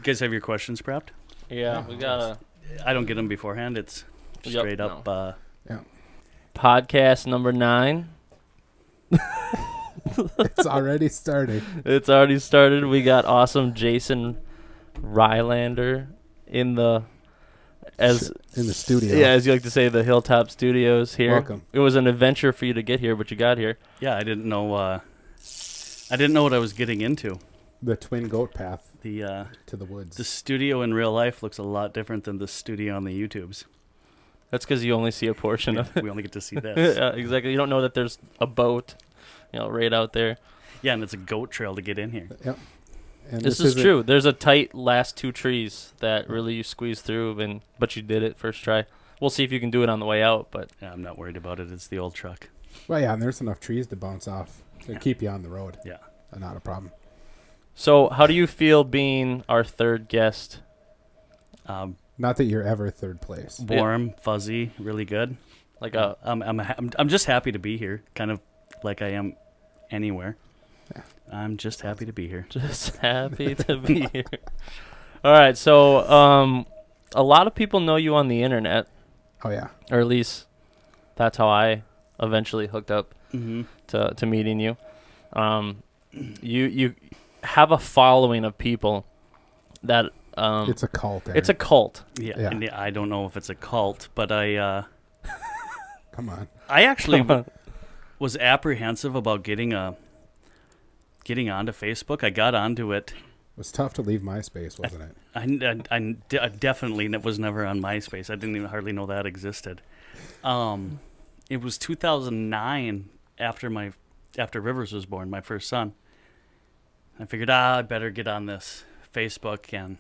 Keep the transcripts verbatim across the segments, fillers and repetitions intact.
guys have your questions prepped? Yeah, we got a I don't get them beforehand. It's Yep, straight up. no. Uh, Yeah. podcast number nine. It's already started. It's already started. We got awesome Jason Rylander in the as In the studio. yeah, as you like to say, the Hilltop Studios here. Welcome. It was an adventure for you to get here, but you got here. yeah, I didn't know. Uh, I didn't know what I was getting into. The twin goat path The uh, to the woods. the studio in real life looks a lot different than the studio on the YouTubes. That's because you only see a portion of it. We only get to see this. Yeah, exactly. You don't know that there's a boat, you know, right out there. Yeah, and it's a goat trail to get in here. Yep. And This, this is isn't- true. There's a tight last two trees that really you squeeze through, and but you did it first try. We'll see if you can do it on the way out, but Yeah, I'm not worried about it. It's the old truck. Well, yeah, and there's enough trees to bounce off to Yeah. keep you on the road. Yeah. Uh, Not a problem. so how do you feel being our third guest? Um, Not that you're ever third place. warm, fuzzy, really good. Like a I'm, I'm, ha- I'm, I'm just happy to be here, kind of like I am anywhere. Yeah. I'm just happy to be here. just happy to be here. All right, so um, a lot of people know you on the internet, Oh, yeah. or at least that's how I eventually hooked up Mm-hmm. to to meeting you. Um, you you have a following of people that um, It's a cult. it's a Aaron. cult. Yeah, Yeah. and I don't know if it's a cult, but I uh, Come on. I actually was apprehensive about getting a getting onto Facebook. I got onto it. It was tough to leave MySpace, wasn't it? I, I, I de- I definitely ne- was never on MySpace. I didn't even hardly know that existed. Um, it was two thousand nine after my after Rivers was born, my first son. I figured, ah, I better get on this Facebook, and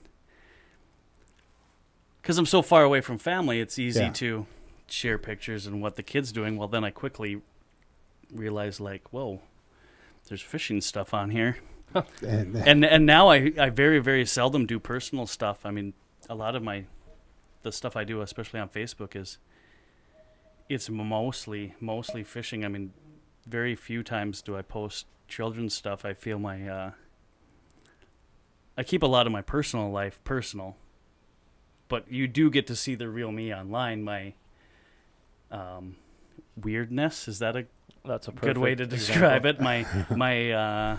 because I'm so far away from family, it's easy Yeah. to share pictures and what the kid's doing. Well, then I quickly realized, like, whoa, there's fishing stuff on here. And, and and now I, I very very seldom do personal stuff. I mean, a lot of my the stuff I do, especially on Facebook, is it's mostly mostly fishing. I mean, very few times do I post children's stuff. I feel my uh, I keep a lot of my personal life personal, but you do get to see the real me online. My um, weirdness, is that a That's a good way to perfect describe example. it? My my uh,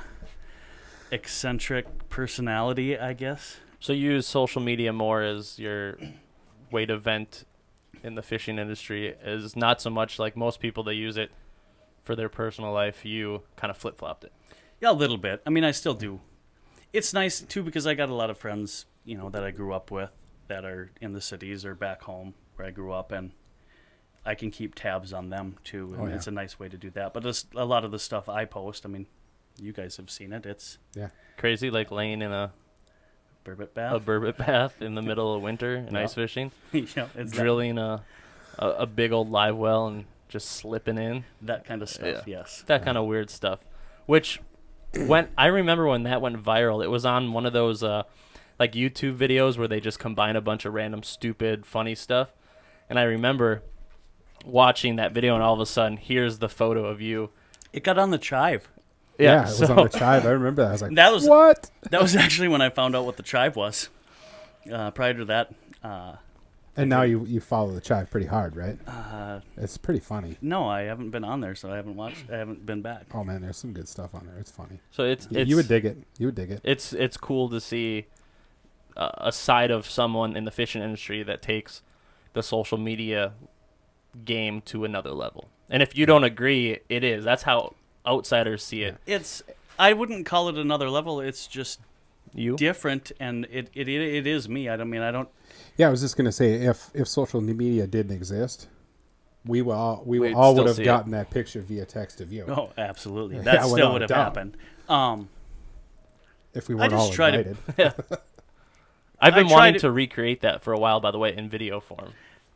eccentric personality, I guess. So you use social media more as your way to vent in the fishing industry, is not so much like most people that use it for their personal life. You kind of flip flopped it. Yeah, a little bit. I mean, I still do. It's nice too because I got a lot of friends, you know, that I grew up with that are in the cities or back home where I grew up, and I can keep tabs on them too. And Oh, yeah. it's a nice way to do that. But this, a lot of the stuff I post, I mean, you guys have seen it. It's yeah. Crazy, like laying in a burbot a bath. burbot bath in the middle of winter and Yeah. ice fishing, yeah, it's that, drilling a, a a big old live well and just slipping in. that kind of stuff. Yes. That kind of weird stuff. Which, when I remember when that went viral, it was on one of those uh, like YouTube videos where they just combine a bunch of random, stupid, funny stuff. And I remember watching that video, and all of a sudden, here's the photo of you. It got on the Chive. Yeah, it was so- on the Chive. I remember that. I was like, That was- what? That was actually when I found out what the Chive was. Uh, prior to that, uh, And now you you follow the Chive pretty hard, right? uh, It's pretty funny. no, I haven't been on there, so I haven't watched. I haven't been back. Oh man, there's some good stuff on there. It's funny. So it's, Y- it's you would dig it. You would dig it. it's it's cool to see uh, a side of someone in the fishing industry that takes the social media game to another level. And if you don't agree, it is. That's how outsiders see it. It's. I wouldn't call it another level. It's just You? different, and it it it, it is me. I don't mean I don't. Yeah, I was just gonna say if if social media didn't exist, we will all, we We'd all still would have see it. gotten that picture via text of you Oh, absolutely. Yeah, That without still a would have doubt. happened. Um, if we I weren't just all try to- invited. I've been I wanting tried to, to- recreate that for a while, by the way, in video form.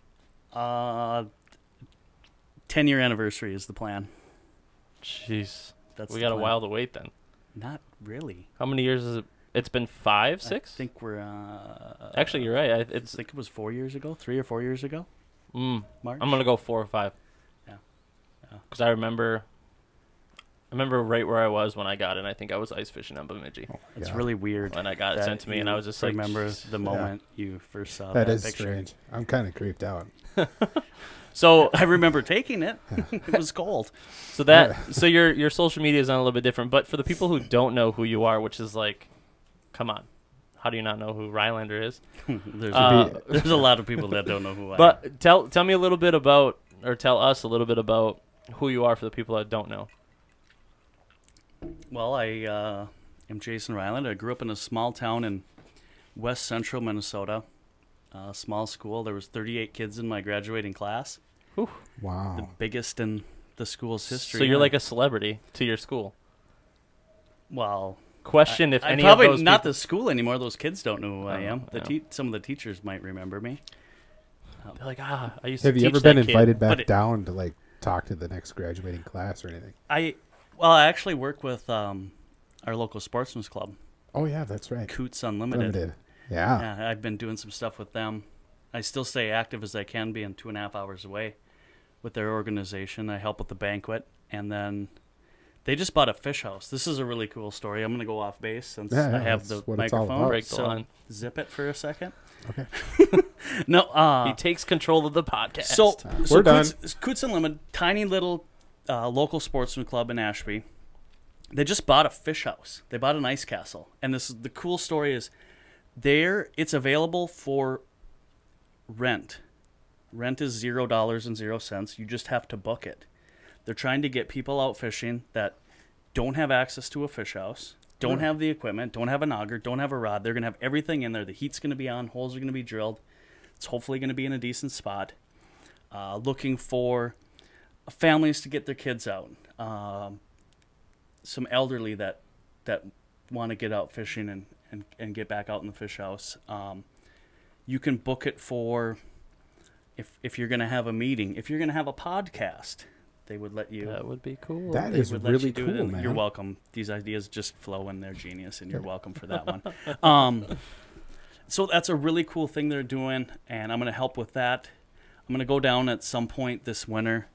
uh, ten year anniversary is the plan. Jeez. That's We the got a plan. while to wait then. Not really. How many years is it? It's been five, six? I think we're. Uh, Actually, you're right. I, I it's think it was four years ago, three or four years ago. mm, March. I'm going to go four or five. Yeah. Yeah. Because I remember I remember right where I was when I got it. And I think I was ice fishing on Bemidji It's Yeah. really weird. when I got it that sent to me, and you I was just like, remember "Jeez." the moment you first saw That that, is picture. strange. I'm kind of creeped out. So I remember taking it. It was cold. So that so your your social media is on a little bit different, but for the people who don't know who you are, which is like, come on, how do you not know who Rylander is? there's, Uh, a, there's a lot of people that don't know who I am. But tell tell me a little bit about, or tell us a little bit about who you are for the people that don't know. Well, I uh, am Jason Ryland. I grew up in a small town in west central Minnesota. A small school. There was thirty-eight kids in my graduating class. The Wow. biggest in the school's history. So you're And like a celebrity to your school. well. Question if I, any probably of those not people, the school anymore. Those kids don't know who I Oh, am. The yeah. te- some of the teachers might remember me. they're like, ah, I used Have to you teach ever been that kid." invited back But it- down to like talk to the next graduating class or anything? I well, I actually work with um, our local sportsman's club, Oh yeah, that's right. Coots Unlimited. Limited. Yeah. Yeah, I've been doing some stuff with them. I still stay active as I can, being two and a half hours away with their organization. I help with the banquet, and then they just bought a fish house. This is a really cool story. I'm going to go off base since Yeah, yeah, I have that's the what it's all microphone. about. Break the so line. zip it for a second. Okay. No, uh, He takes control of the podcast. So, so We're done. Coots, Coots Unlimited, tiny little uh, local sportsman club in Ashby. They just bought a fish house. They bought an ice castle, and this is the cool story is there. It's available for rent. Rent is zero dollars and zero cents. You just have to book it. They're trying to get people out fishing that don't have access to a fish house, don't have the equipment, don't have an auger, don't have a rod. They're going to have everything in there. The heat's going to be on, holes are going to be drilled. It's hopefully going to be in a decent spot. Uh, looking for families to get their kids out. Um, some elderly that that want to get out fishing and, and, and get back out in the fish house. Um, you can book it for if if you're going to have a meeting. If you're going to have a podcast, they would let you. that would be cool. That They is would let really you do cool, it, and man. You're welcome. These ideas just flow and they're genius, and you're welcome for that one. Um, so that's a really cool thing they're doing, and I'm going to help with that. I'm going to go down at some point this winter.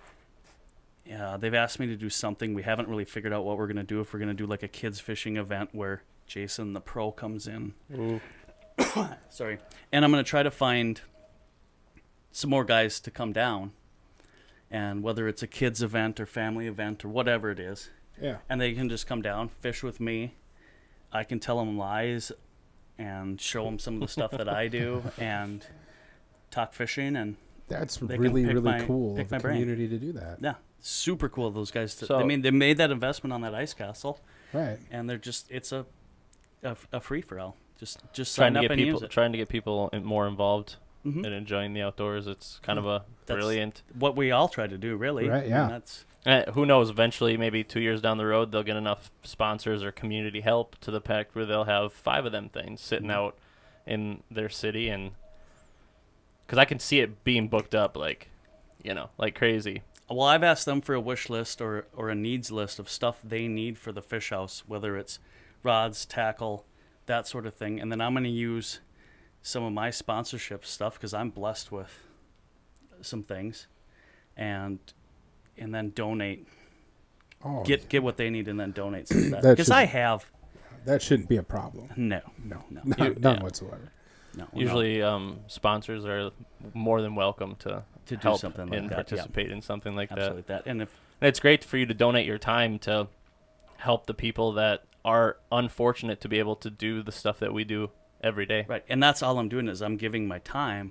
Yeah, they've asked me to do something. We haven't really figured out what we're going to do. If we're going to do like a kids fishing event where Jason the pro comes in. Ooh. Sorry. And I'm going to try to find some more guys to come down. And whether it's a kids event or family event or whatever it is, Yeah. and they can just come down, fish with me. I can tell them lies and show them some of the stuff that I do and talk fishing. And That's They can really, pick really my- cool pick of my the brain. community to do that. yeah, super cool of those guys. To, So- I mean, they made that investment on that ice castle, Right. and they're just, it's a, a, a free-for-all. Just just Trying sign to up get and people use it. trying to get people in- more involved Mhm. in enjoying the outdoors. It's kind of a That's- brilliant. What we all try to do, really. Right, And yeah. that's Uh, who knows? Eventually, maybe two years down the road, they'll get enough sponsors or community help to the pact where they'll have five of them things sitting Mhm. out in their city, and because I can see it being booked up like, you know, like crazy. Well, I've asked them for a wish list or, or a needs list of stuff they need for the fish house, whether it's rods, tackle, that sort of thing. And then I'm going to use some of my sponsorship stuff because I'm blessed with some things, and and then donate, Oh, get get what they need, and then donate some of that. That Because should- I have that shouldn't be a problem. no, No, no, none, You- none yeah. whatsoever. no. no. Usually, um, sponsors are more than welcome to To do help something like and that, yeah. participate in something like that. absolutely that. And if And it's great for you to donate your time to help the people that are unfortunate to be able to do the stuff that we do every day. right, and that's all I'm doing is I'm giving my time.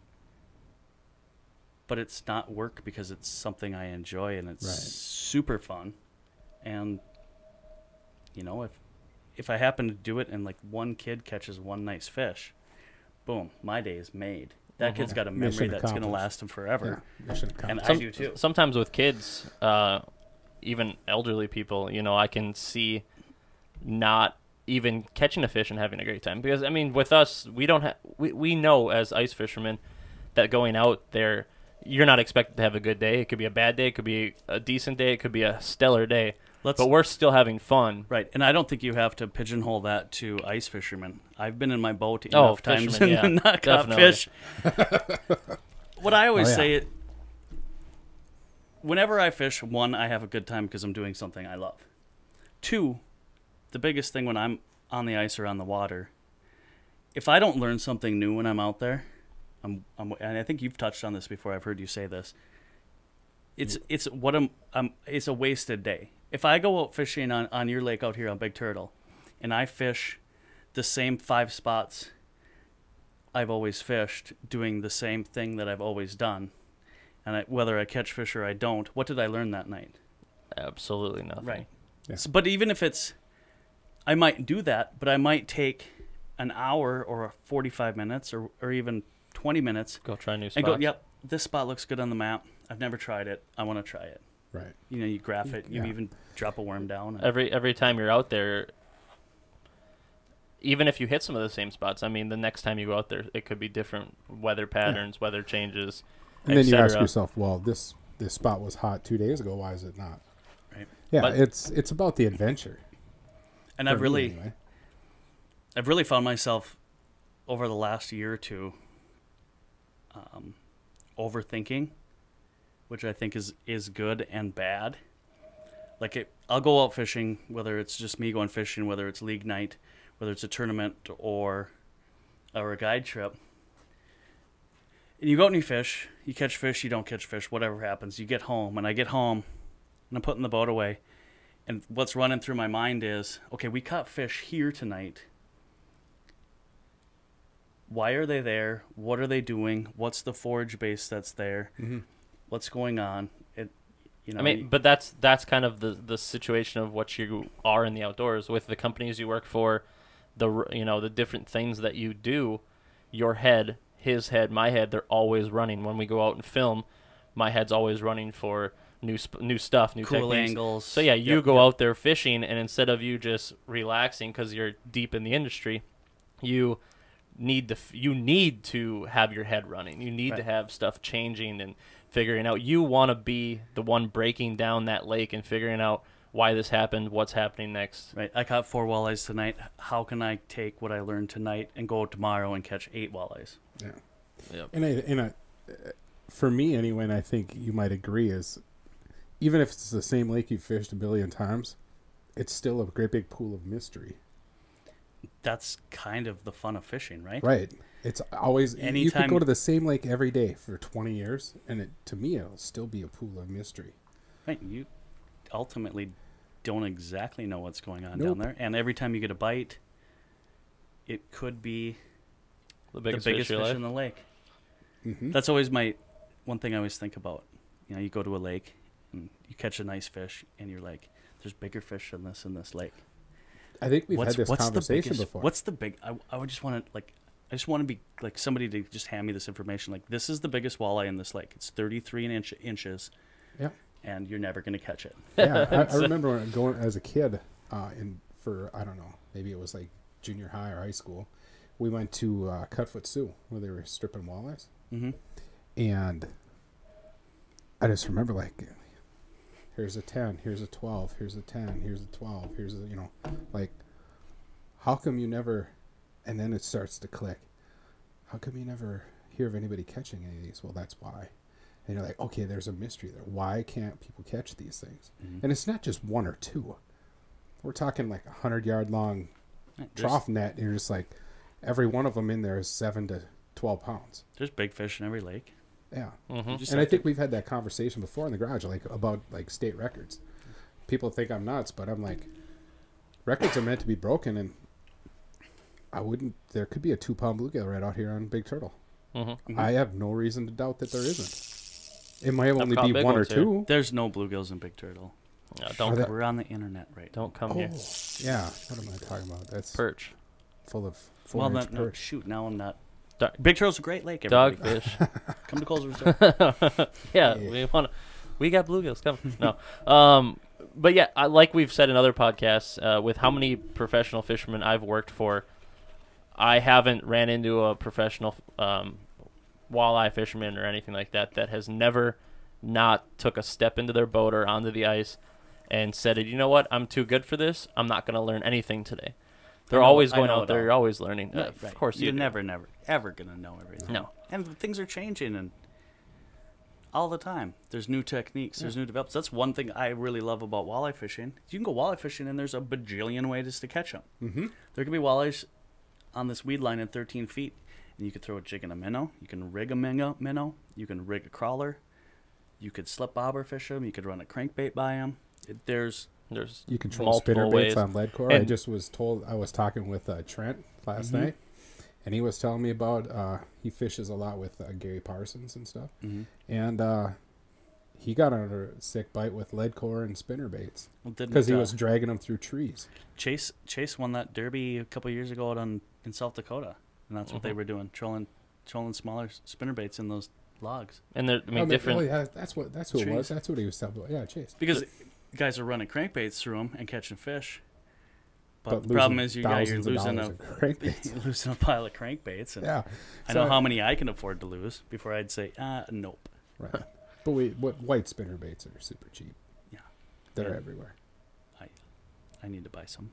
But it's not work because it's something I enjoy and it's Right. super fun. And you know, if if I happen to do it and like one kid catches one nice fish, boom, my day is made. That Mhm. kid's got a memory Mission that's going to accomplished. last him forever. Yeah, mission And accomplished. I do too. Sometimes with kids, uh, even elderly people, you know, I can see not even catching a fish and having a great time. Because, I mean, with us, we don't have, we, we know as ice fishermen that going out there, you're not expected to have a good day. It could be a bad day. It could be a decent day. It could be a stellar day. Let's But we're still having fun. right, and I don't think you have to pigeonhole that to ice fishermen. I've been in my boat Oh, enough times fishermen, and yeah, not caught definitely. fish. What I always Oh, yeah. say, whenever I fish, one, I have a good time because I'm doing something I love. Two, the biggest thing when I'm on the ice or on the water, if I don't learn something new when I'm out there, I'm, I'm and I think you've touched on this before. I've heard you say this. It's it's what I'm, I'm it's a wasted day. If I go out fishing on, on your lake out here on Big Turtle, and I fish the same five spots I've always fished, doing the same thing that I've always done, and I, whether I catch fish or I don't, what did I learn that night? Absolutely nothing. Right. Yeah. So, but even if it's, I might do that, but I might take an hour or forty-five minutes or, or even twenty minutes Go try new spots. and go, yep, this spot looks good on the map. I've never tried it. I want to try it. Right. You know, you graph it. You Yeah. even drop a worm down. And, Every every time you're out there, even if you hit some of the same spots, I mean, the next time you go out there, it could be different weather patterns, weather changes, And then you ask et cetera. yourself, well, this this spot was hot two days ago. Why is it not? Right. Yeah, But- it's it's about the adventure. and for I've me really, anyway. I've really found myself over the last year or two um, overthinking, which I think is, is good and bad. Like it, I'll go out fishing, whether it's just me going fishing, whether it's league night, whether it's a tournament or or a guide trip. And you go out and you fish, you catch fish, you don't catch fish, whatever happens. You get home, and I get home, and I'm putting the boat away, and what's running through my mind is, okay, we caught fish here tonight. Why are they there? What are they doing? What's the forage base that's there? Mhm. What's going on? It, you know. I mean, but that's that's kind of the the situation of what you are in the outdoors with the companies you work for, the r- you know the different things that you do. Your head, his head, my head, they're always running. When we go out and film, my head's always running for new sp- new stuff, new cool techniques. angles. So yeah, you Yep, go yep. out there fishing, and instead of you just relaxing because you're deep in the industry, you need to f- you need to have your head running. You need to Right. have stuff changing and figuring out. You want to be the one breaking down that lake and figuring out why this happened, what's happening next. Right. I caught four walleyes tonight. How can I take what I learned tonight and go tomorrow and catch eight walleyes? Yeah. Yep. And I, and I, uh, for me anyway, and I think you might agree, is even if it's the same lake you've fished a billion times, it's still a great big pool of mystery. That's kind of the fun of fishing, right? Right. It's always you Anytime- could go to the same lake every day for twenty years, and it to me it'll still be a pool of mystery. Right. You ultimately don't exactly know what's going on Nope. down there, and every time you get a bite, it could be The the biggest, biggest fish, fish fish in the lake. Mm-hmm. That's always my one thing I always think about. You know, you go to a lake and you catch a nice fish, and you're like, "There's bigger fish than this in this lake." I think we've what's had this what's the conversation biggest, before. What's the big? I, I would just want to like, I just want to be like somebody to just hand me this information. Like, this is the biggest walleye in this lake. It's thirty-three inch, inches, Yeah. and you're never gonna catch it. Yeah, I, I remember when going as a kid, uh, in for I don't know, maybe it was like junior high or high school. We went to uh, Cutfoot Sioux where they were stripping walleyes, Mm-hmm. and I just remember like, here's a ten, here's a twelve, here's a ten, here's a twelve, here's a you know, like, how come you never? And then it starts to click. How come you never hear of anybody catching any of these? Well, that's why. And you're like, okay, there's a mystery there. Why can't people catch these things? Mhm. And it's not just one or two. We're talking like a hundred yard long There's, trough net, and you're just like, every one of them in there is seven to twelve pounds. there's big fish in every lake. Yeah, Mm-hmm. You just and I have think to- we've had that conversation before in the garage, like about like state records. People think I'm nuts, but I'm like, records are meant to be broken, and I wouldn't. There could be a two pound bluegill right out here on Big Turtle. Mm-hmm. Mhm. I have no reason to doubt that there isn't. It might only caught be big one or ones here. two. There's no bluegills in Big Turtle. No, Are don't that- We're on the internet right now. don't come Oh, here. yeah. What am I talking about? That's Perch, full of four Well, inch that, no, perch. shoot, now I'm not. Dog- Big Turtle's a great lake. Everybody. dogfish. Come to Coles Resort. yeah, Yeah. we want. We got bluegills coming. No, um, but yeah, I, like we've said in other podcasts, uh, with how many professional fishermen I've worked for, I haven't ran into a professional um, walleye fisherman or anything like that that has never not took a step into their boat or onto the ice and said, "You know what? I'm too good for this. I'm not going to learn anything today." They're know- always I going know out it there. all. You're always learning. Uh, Right, Of right. course, you you're do. never, never, ever gonna know everything. No. And things are changing, and all the time. There's new techniques. There's Yeah. new develops. That's one thing I really love about walleye fishing. You can go walleye fishing, and there's a bajillion ways to catch them. Mm-hmm. There could be walleyes on this weed line at thirteen feet, and you could throw a jig and a minnow. You can rig a minnow. minnow. You can rig a crawler. You could slip bobber fish them. You could run a crankbait by them. It, there's There's You control multiple spinner ways. baits on lead core. I And- just was told, I was talking with uh, Trent last Mhm. night, and he was telling me about, uh, he fishes a lot with uh, Gary Parsons and stuff. mm-hmm. And uh, he got under a sick bite with lead core and spinner baits well, didn't, because he uh, was dragging them through trees. Chase Chase won that derby a couple years ago out on in South Dakota, and that's what they Mhm. were doing, trolling trolling smaller spinner baits in those logs. and there, I mean, Oh, different. Oh, yeah, that's what that's who it was. Trees. That's what he was telling me. Yeah, Chase. Because guys are running crankbaits through them and catching fish. But, But the problem losing is you got you're thousands of losing dollars a of crankbaits. you're losing a pile of crankbaits, and Yeah. I So- know how many I can afford to lose before I'd say, ah, nope. Right. But we, what white spinner baits are super cheap. Yeah. They're Yeah. everywhere. I need to buy some.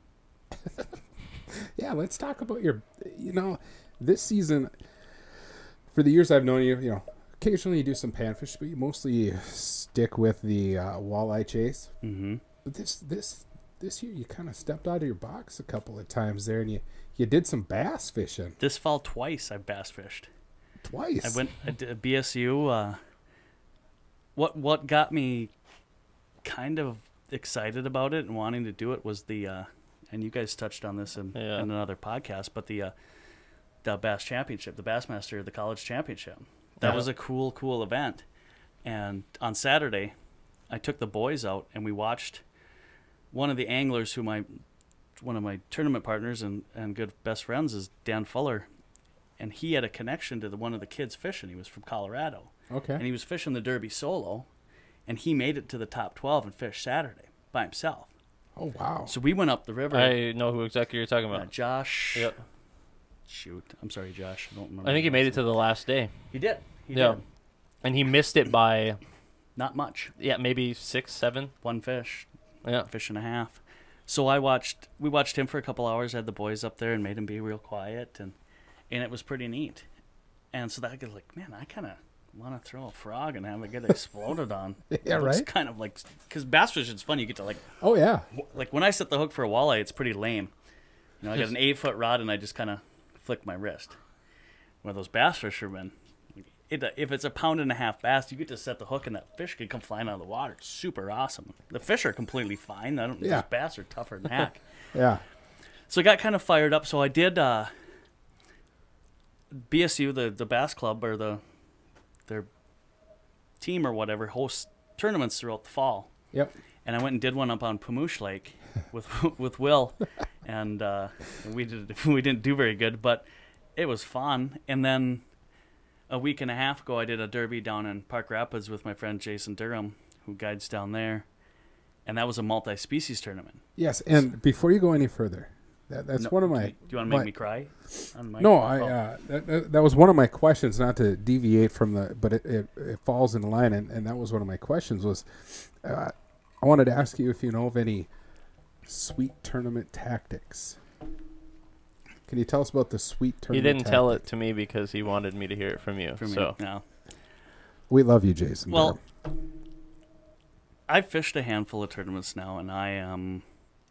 Yeah, let's talk about your, you know, this season, for the years I've known you, you know, occasionally you do some panfish, but you mostly stick with the uh, walleye chase. Mm-hmm. But this, this, this year you kind of stepped out of your box a couple of times there, and you, you did some bass fishing This fall twice I've bass fished. twice. I went I did a B S U. Uh, what what got me kind of excited about it and wanting to do it was the, uh, and you guys touched on this in, Yeah. in another podcast, but the uh, the Bass Championship, the Bassmaster, the college championship. That Yeah. was a cool, cool event. And on Saturday, I took the boys out and we watched one of the anglers who my one of my tournament partners and, and good best friends is Dan Fuller, and he had a connection to the one of the kids fishing. He was from Colorado, Okay. and he was fishing the Derby solo, and he made it to the top twelve and fished Saturday by himself. Oh, wow. So we went up the river. I know who exactly you're talking uh, about. Josh. Yep. Shoot, I'm sorry, Josh. I don't remember. I think he his made it last to the last day, name. He did. He Yeah. did. and he missed it by Not much. yeah maybe six, seven. One fish, Yeah. fish and a half. So I watched. We watched him for a couple hours. Had the boys up there and made him be real quiet, and and it was pretty neat. And so that was like, man, I kind of want to throw a frog and have it get exploded on. Yeah, It's right? kind of like, because bass fishing's fun. You get to like, Oh, yeah. wh- like when I set the hook for a walleye, it's pretty lame. You know, I got an eight foot rod and I just kind of flick my wrist. Where those bass fishermen, it, if it's a pound and a half bass, you get to set the hook and that fish can come flying out of the water. It's super awesome. The fish are completely fine. I don't. Yeah. Those bass are tougher than heck. Yeah. So I got kind of fired up. So I did uh, B S U, the the bass club or the their team or whatever hosts tournaments throughout the fall. Yep. And I went and did one up on Pamoosh Lake with with Will, and uh, we did we didn't do very good, but it was fun. And then a week and a half ago, I did a derby down in Park Rapids with my friend Jason Durham, who guides down there, and that was a multi-species tournament. Yes, and before you go any further, that, that's No, one of do my. you, do you want to make my- me cry? On the No, microphone? I Oh. uh, that, that, that was one of my questions, not to deviate from the, but it, it, it falls in line, and, and that was one of my questions was, uh, I wanted to ask you if you know of any sweet tournament tactics. Can you tell us about the sweet He tournament? didn't tell it tactic? to me because he wanted me to hear it from you. For me, so no. We love you, Jason. Well, I've fished a handful of tournaments now, and I am.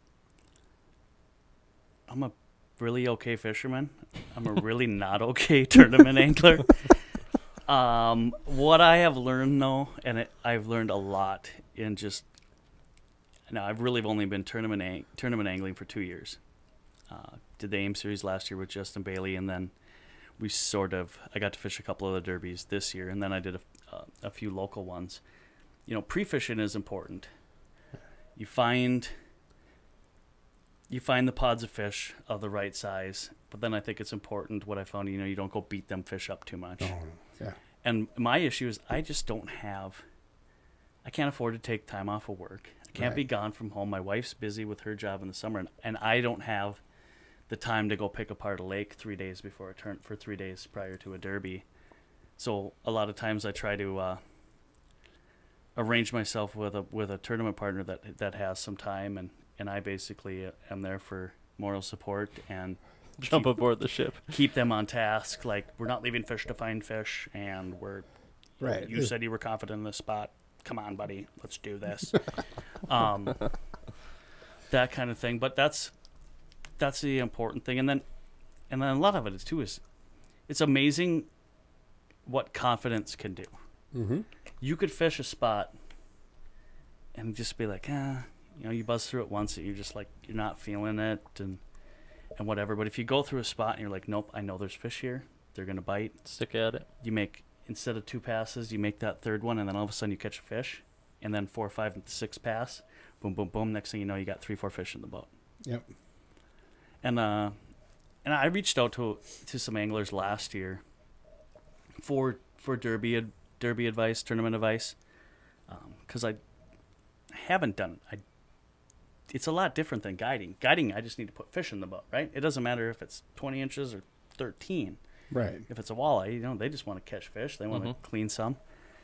I'm a really okay fisherman. I'm a really not okay tournament angler. Um, what I have learned though, and it, I've learned a lot in just. Now I've really only been tournament ang- tournament angling for two years. Uh, did the AIM series last year with Justin Bailey, and then we sort of I got to fish a couple of the derbies this year, and then I did a, uh, a few local ones. You know, pre-fishing is important. You find you find the pods of fish of the right size, but then I think it's important what I found, you know, you don't go beat them fish up too much. oh, yeah, And my issue is I just don't have I can't afford to take time off of work. I can't Right. be gone from home. My wife's busy with her job in the summer, and, and I don't have the time to go pick apart a lake three days before a turn for three days prior to a derby. So a lot of times I try to uh, arrange myself with a with a tournament partner that that has some time, and, and I basically am there for moral support and jump keep, aboard the ship. keep them on task. Like, we're not leaving fish to find fish, and we're, Right. You said you were confident in this spot. Come on, buddy. Let's do this. um, that kind of thing. But that's that's the important thing. And then and then a lot of it is too is it's amazing what confidence can do. Mm-hmm. You could fish a spot and just be like, ah, you know, you buzz through it once and you're just like, you're not feeling it and and whatever. But if you go through a spot and you're like, nope, I know there's fish here. They're going to bite. Stick at it. You make, instead of two passes, you make that third one, and then all of a sudden you catch a fish. And then four, five, and six pass. Boom, boom, boom. Next thing you know, you got three, four fish in the boat. Yep. And uh, and I reached out to to some anglers last year for for derby ad, derby advice, tournament advice, because um, I haven't done it. I, it's a lot different than guiding. Guiding, I just need to put fish in the boat, right? It doesn't matter if it's twenty inches or thirteen. Right. If it's a walleye, you know, they just want to catch fish. They want Mhm. to clean some.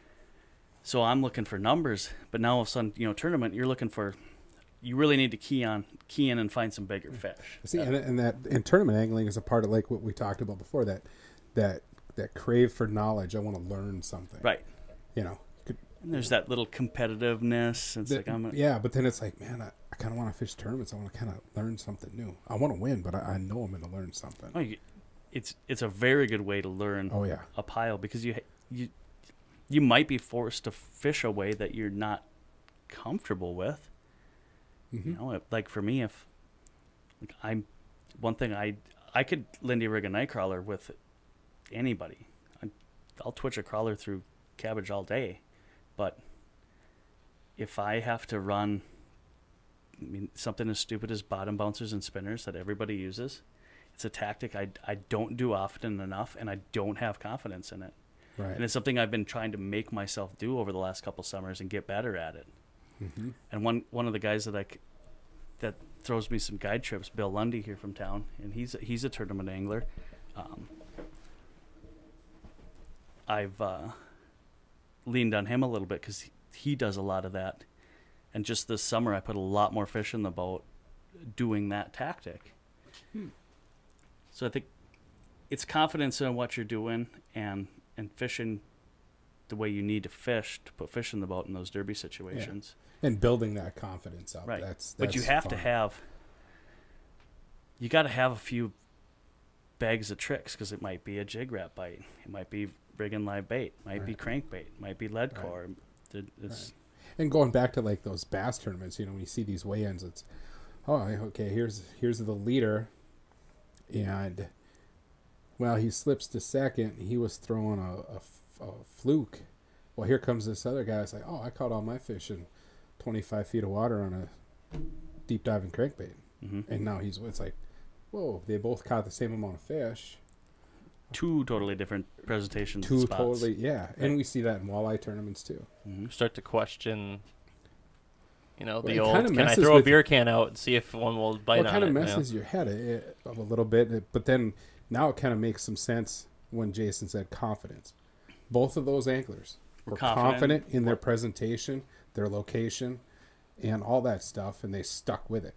So I'm looking for numbers, but now all of a sudden, you know, tournament, you're looking for, you really need to key on, key in and find some bigger fish. See, and, and that and tournament angling is a part of like what we talked about before. That that that crave for knowledge. I want to learn something. Right. You know. Could, And there's that little competitiveness. It's the, like I'm. A, yeah, but then it's like, man, I, I kind of want to fish tournaments. I want to kind of learn something new. I want to win, but I, I know I'm going to learn something. Oh, you, it's it's a very good way to learn Oh yeah. a pile because you you you might be forced to fish a way that you're not comfortable with. Mm-hmm. You know, it, like for me, if like I'm one thing I I could Lindy rig a night crawler with anybody. I, I'll twitch a crawler through cabbage all day, but if I have to run, I mean, something as stupid as bottom bouncers and spinners that everybody uses, it's a tactic I, I don't do often enough, and I don't have confidence in it. Right. And it's something I've been trying to make myself do over the last couple summers and get better at it. Mm-hmm. And one one of the guys that I c- that throws me some guide trips, Bill Lundy here from town, and he's he's a tournament angler. Um, I've uh, leaned on him a little bit because he, he does a lot of that. And just this summer, I put a lot more fish in the boat doing that tactic. Hmm. So I think it's confidence in what you're doing and and fishing the way you need to fish to put fish in the boat in those derby situations. And building that confidence up. Right. That's, that's but you have fun. to have, you got to have a few bags of tricks because it might be a jig wrap bite. It might be rigging live bait. Might be Right. crankbait. Might be lead core. Right. It- It's, Right. And going back to like those bass tournaments, you know, when you see these weigh-ins, it's, oh, okay, here's here's the leader, and well, he slips to second. He was throwing a, a f- a fluke. Well, here comes this other guy. It's like, oh, I caught all my fish in twenty-five feet of water on a deep diving crankbait, mhm. and now he's. It's like, whoa, they both caught the same amount of fish. Two totally different presentations. Two spots. totally, yeah, and we see that in walleye tournaments too. Mhm. Start to question, you know, Well, the it old, kinda can I messes throw a with- beer can out and see if one will bite Well, it on kind it? of you know? messes your head a, a little bit, but then now it kind of makes some sense when Jason said confidence. Both of those anglers We're were confident. confident in their presentation, their location, and all that stuff, and they stuck with it.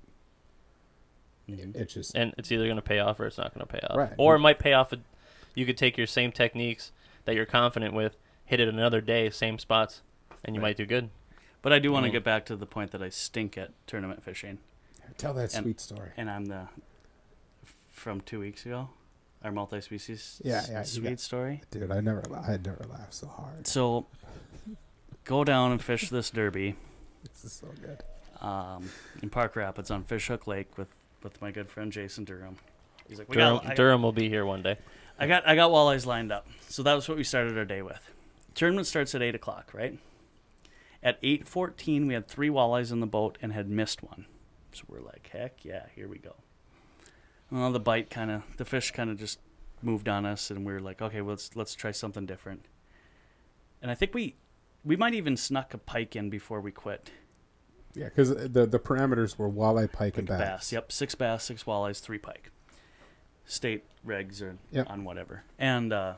Mhm. It just And it's either going to pay off or it's not going to pay off. Right. Or it might pay off. You could take your same techniques that you're confident with, hit it another day, same spots, and you Right. might do good. But I do want to Mhm. get back to the point that I stink at tournament fishing, tell that And- sweet story. and I'm the from two weeks ago, our multi-species Yeah, s- yeah, you sweet got- story. Dude, I never, I never laughed so hard. So go down and fish this derby This is so good. um, in Park Rapids on Fishhook Lake with, with my good friend Jason Durham. He's like, we Durham, got, I, Durham will be here one day. I got I got walleyes lined up. So that was what we started our day with. Tournament starts at eight o'clock, right? At eight fourteen, we had three walleyes in the boat and had missed one. So we're like, heck yeah, here we go. Well, the bite kind of, the fish kind of just moved on us, and we were like, okay, well, let's let's try something different. And I think we we might even snuck a pike in before we quit. Yeah, because the the parameters were walleye, pike, and Bass. bass. Yep, six bass, six walleyes, three pike. State regs or Yep. on whatever. And uh,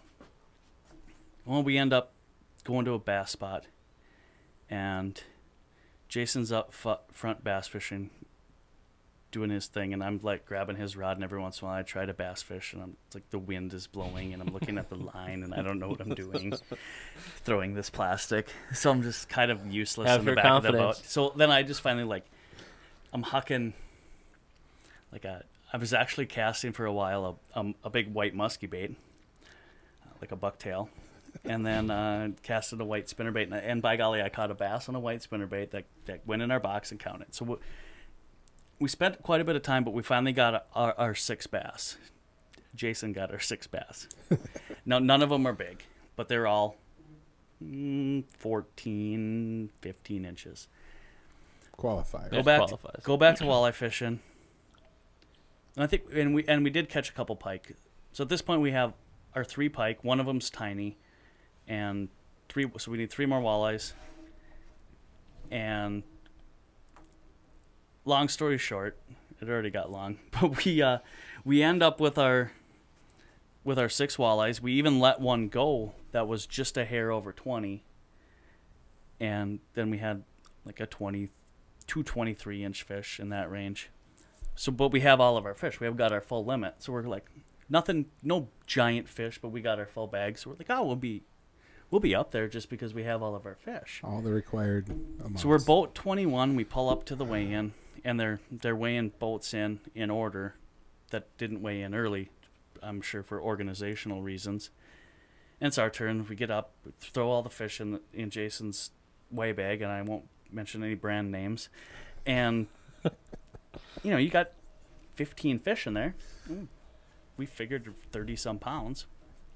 well, we end up going to a bass spot, and Jason's up fu- front bass fishing, doing his thing, and I'm like grabbing his rod, and every once in a while I try to bass fish, and I'm it's like the wind is blowing, and I'm looking at the line, and I don't know what I'm doing, throwing this plastic, so I'm just kind of useless Have in the your back of the confidence. boat. So then I just finally like, I'm hucking, like a, I was actually casting for a while a um, a big white musky bait, uh, like a bucktail. And then uh, casted a white spinnerbait, and, and by golly, I caught a bass on a white spinnerbait that, that went in our box and counted. So we, we spent quite a bit of time, but we finally got our, our six bass. Jason got our six bass. Now, none of them are big, but they're all mm, fourteen, fifteen inches. Qualifier. Go It back, qualifies. go back to walleye fishing. And I think, and we and we did catch a couple pike. So at this point, we have our three pike. One of them's tiny. And three, so we need three more walleyes. And long story short, it already got long, but we uh, we end up with our with our six walleyes. We even let one go that was just a hair over twenty, and then we had like a twenty, two twenty-three inch fish in that range. So, but we have all of our fish. We have got our full limit. So we're like, nothing, no giant fish, but we got our full bag. So we're like, oh, we'll be. We'll be up there just because we have all of our fish. All the required amounts. So we're boat twenty-one. We pull up to the weigh-in, and they're they're weighing boats in in order that didn't weigh in early, I'm sure for organizational reasons. And it's our turn. We get up, we throw all the fish in the, in Jason's weigh bag, and I won't mention any brand names. And you know, you got fifteen fish in there. We figured thirty some pounds.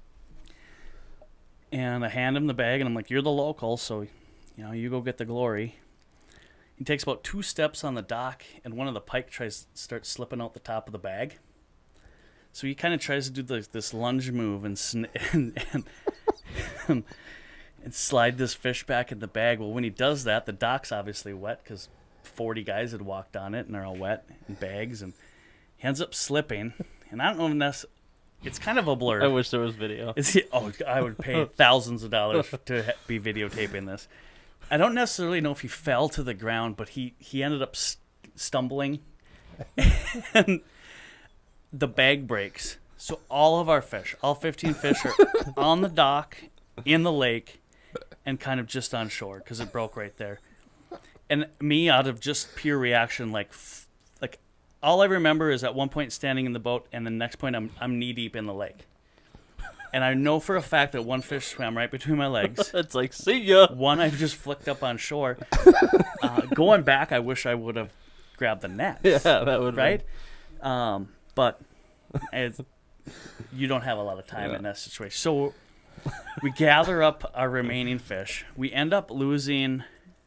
And I hand him the bag, and I'm like, you're the local, so, you know, you go get the glory. He takes about two steps on the dock, and one of the pike tries starts slipping out the top of the bag. So he kind of tries to do this, this lunge move and, sn- and, and, and slide this fish back in the bag. Well, when he does that, the dock's obviously wet because forty guys had walked on it, and they're all wet in bags. And he ends up slipping, and I don't know if that's... It's kind of a blur. I wish there was video. Is he, oh, I would pay thousands of dollars to ha- be videotaping this. I don't necessarily know if he fell to the ground, but he, he ended up st- stumbling, and the bag breaks. So all of our fish, all fifteen fish, are on the dock, in the lake, and kind of just on shore because it broke right there. And me, out of just pure reaction, like, f- like. All I remember is at one point standing in the boat, and the next point I'm I'm knee deep in the lake. And I know for a fact that one fish swam right between my legs. It's like, see ya. One I've just flicked up on shore. Uh, going back, I wish I would have grabbed the net. Yeah, that would right. Um, but it's, you don't have a lot of time Yeah. in that situation. So we gather up our remaining fish. We end up losing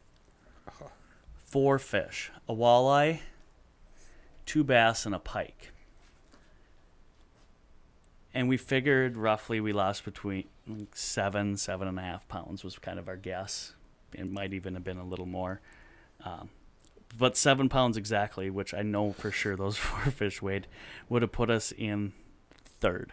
four fish: a walleye, two bass, and a pike. And we figured roughly we lost between like seven, seven and a half pounds was kind of our guess. It might even have been a little more. Um, but seven pounds exactly, which I know for sure those four fish weighed, would have put us in third.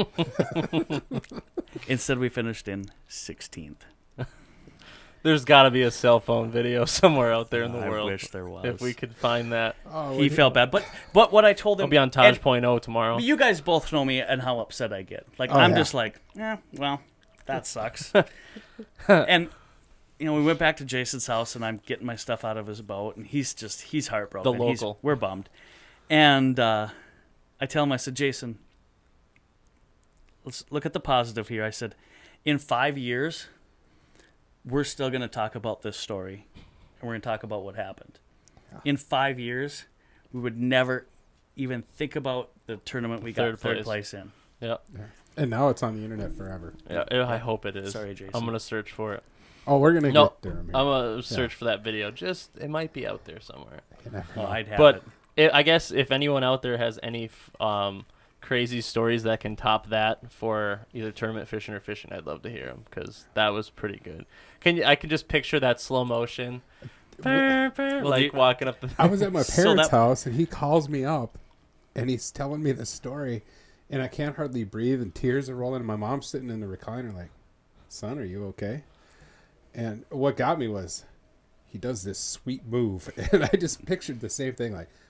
Instead, we finished in sixteenth. There's got to be a cell phone video somewhere out there in the I world. wish there was. If we could find that. Oh, He felt bad. But but what I told him... I'll be on Taj and- point oh tomorrow. You guys both know me and how upset I get. Like, Oh, I'm yeah. just like, yeah, well, that sucks. And, you know, we went back to Jason's house, and I'm getting my stuff out of his boat, and he's just, he's heartbroken. The He's- local. we're bummed. And uh, I tell him, I said, Jason, let's look at the positive here. I said, in five years, we're still going to talk about this story, and we're going to talk about what happened. Yeah. In five years, we would never even think about the tournament we Third got third place. place in. Yeah. Yeah. And now it's on the internet forever. Yeah, I hope it is. Sorry, Jason. I'm gonna search for it. Oh, we're gonna No, get there. Man. I'm gonna search for that video. Just it might be out there somewhere. You never Oh, know. I'd have But it. it, I guess if anyone out there has any f- um, crazy stories that can top that for either tournament fishing or fishing, I'd love to hear them because that was pretty good. Can you? I can just picture that slow motion, Well, like the- walking up the. I was at my So parents' that- house, and he calls me up, and he's telling me the story, and I can't hardly breathe, and tears are rolling. And my mom's sitting in the recliner, like, "Son, are you okay?" And what got me was, he does this sweet move, and I just pictured the same thing, like,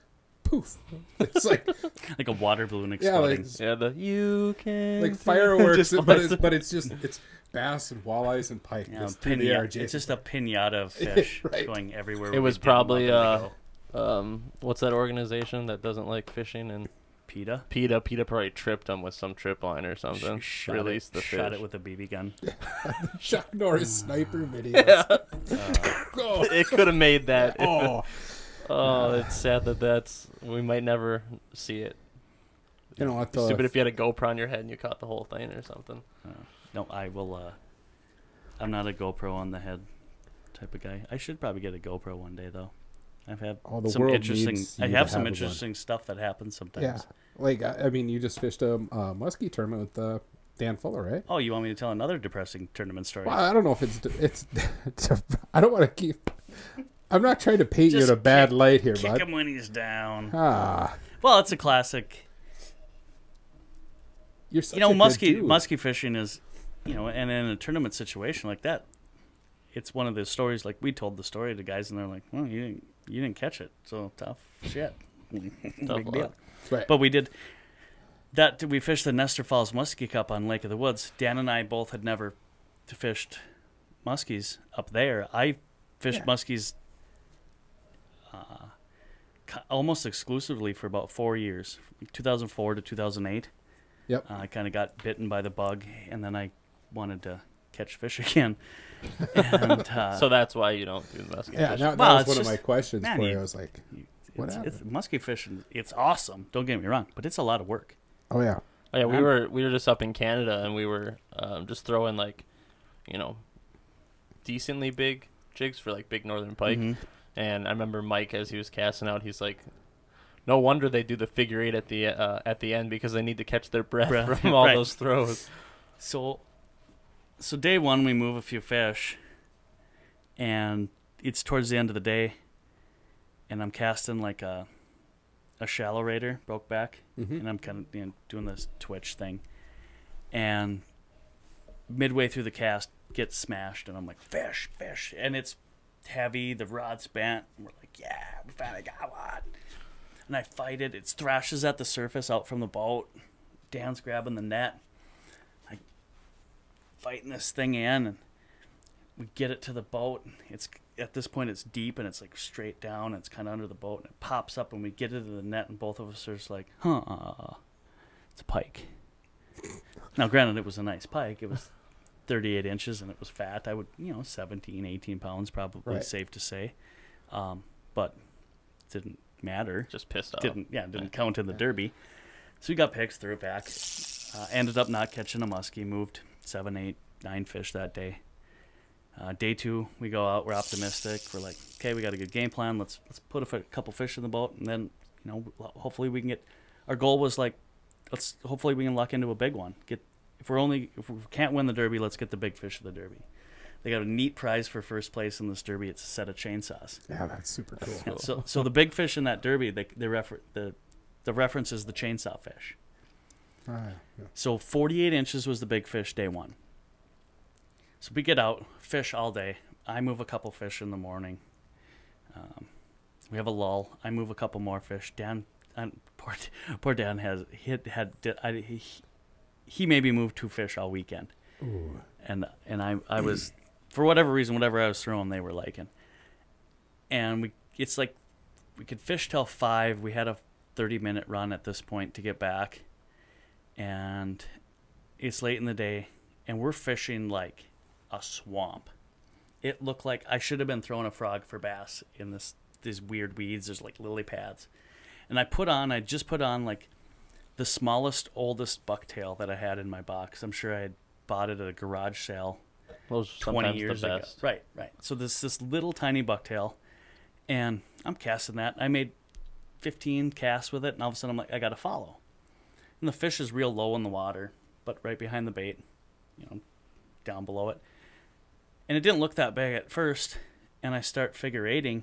poof. It's like Like a water balloon yeah, exploding. like, Yeah, the you can like do- fireworks, just but flies it's, it. but it's just it's bass and walleyes and pike. Yeah, just through the air, pinata, Jason. it's just a pinata of fish Right. going everywhere. It we was dip 'em up probably and they uh, go. um, what's that organization that doesn't like fishing? And PETA. PETA, PETA probably tripped them with some trip line or something. Sh- shot Released it, the shot fish. it with a B B gun. Chuck Norris sniper videos. Yeah, Oh, it could have made that. if it- oh. oh, it's sad that that's we might never see it. You know what? Though, Stupid if you had a GoPro on your head and you caught the whole thing or something. Uh, no, I will. Uh, I'm not a GoPro on the head type of guy. I should probably get a GoPro one day though. I've had Oh, the some world interesting. needs I you have to some have a interesting stuff that happens sometimes. yeah, like I, I mean, you just fished a uh, muskie tournament with uh, Dan Fuller, right? Oh, you want me to tell another depressing tournament story? Well, I don't know if it's it's. I don't want to keep. I'm not trying to paint you Just in a bad kick- light here, Kick bud. him when he's down. Ah, Well, it's a classic. you're such You know, a good muskie dude. muskie fishing is, you know, and in a tournament situation like that, it's one of those stories. Like we told the story to guys, and they're like, "Well, you didn't, you didn't catch it, so tough shit." Tough Big luck. deal. Right. But we did that. We fished the Nestor Falls Muskie Cup on Lake of the Woods. Dan and I both had never fished muskies up there. I fished Yeah. muskies uh, ki- almost exclusively for about four years, two thousand four to two thousand eight. Yep. Uh, I kind of got bitten by the bug, and then I wanted to catch fish again. and uh, So that's why you don't do the muskie Yeah, fishing. that, that Well, was it's one of just- my questions man, for you. you- I was like, What it's, it's, happened? muskie fishing, it's awesome. Don't get me wrong, but it's a lot of work. oh yeah, Oh, yeah, we I'm- were we were just up in Canada and we were um, just throwing like, you know, decently big jigs for like big northern pike. Mhm. And I remember Mike as he was casting out, he's like, "No wonder they do the figure eight at the uh, at the end because they need to catch their breath, Breath, from all right. those throws." So, so day one we move a few fish, and it's towards the end of the day, and I'm casting like a a shallow raider, broke back, mm-hmm. and I'm kind of you know, doing this twitch thing, and midway through the cast gets smashed, and I'm like fish, fish, and it's heavy, the rod's bent, and we're like, yeah, we finally got one, and I fight it, it thrashes at the surface out from the boat, Dan's grabbing the net, I fighting this thing in, and we get it to the boat. It's at this point it's deep and it's like straight down. And it's kind of under the boat and it pops up and we get it to the net and both of us are just like, huh, it's a pike. Now, granted, it was a nice pike. It was thirty-eight inches and it was fat. I would, you know, seventeen, eighteen pounds probably, Right. safe to say. Um, but didn't matter. Just pissed off. Didn't yeah didn't count in the derby. So we got picks, threw it back. Uh, ended up not catching a muskie. Moved seven, eight, nine fish that day. Uh, day two, we go out. We're optimistic. We're like, okay, we got a good game plan. Let's let's put a f- couple fish in the boat, and then you know, hopefully we can get. Our goal was like, let's hopefully we can luck into a big one. Get if we're only if we can't win the derby, let's get the big fish of the derby. They got a neat prize for first place in this derby. It's a set of chainsaws. yeah, that's super cool. Yeah, so so the big fish in that derby, they they refer the the reference is the chainsaw fish. Ah, yeah. So forty-eight inches was the big fish day one. So we get out, fish all day. I move a couple fish in the morning. Um, we have a lull. I move a couple more fish. Dan, and poor, poor Dan has he had, had I, he, he maybe moved two fish all weekend, Ooh. and and I I was for whatever reason whatever I was throwing they were liking, and we it's like we could fish till five. We had a thirty minute run at this point to get back, and it's late in the day, and we're fishing like a swamp. It looked like I should have been throwing a frog for bass in this these weird weeds. There's like lily pads, and I put on I just put on like the smallest, oldest bucktail that I had in my box. I'm sure I had bought it at a garage sale Those are twenty sometimes years the ago. best. Right, right. So this this little tiny bucktail, and I'm casting that. I made fifteen casts with it, and all of a sudden I'm like, I got to follow. And the fish is real low in the water, but right behind the bait, you know, down below it. And it didn't look that big at first, and I start figure eighting,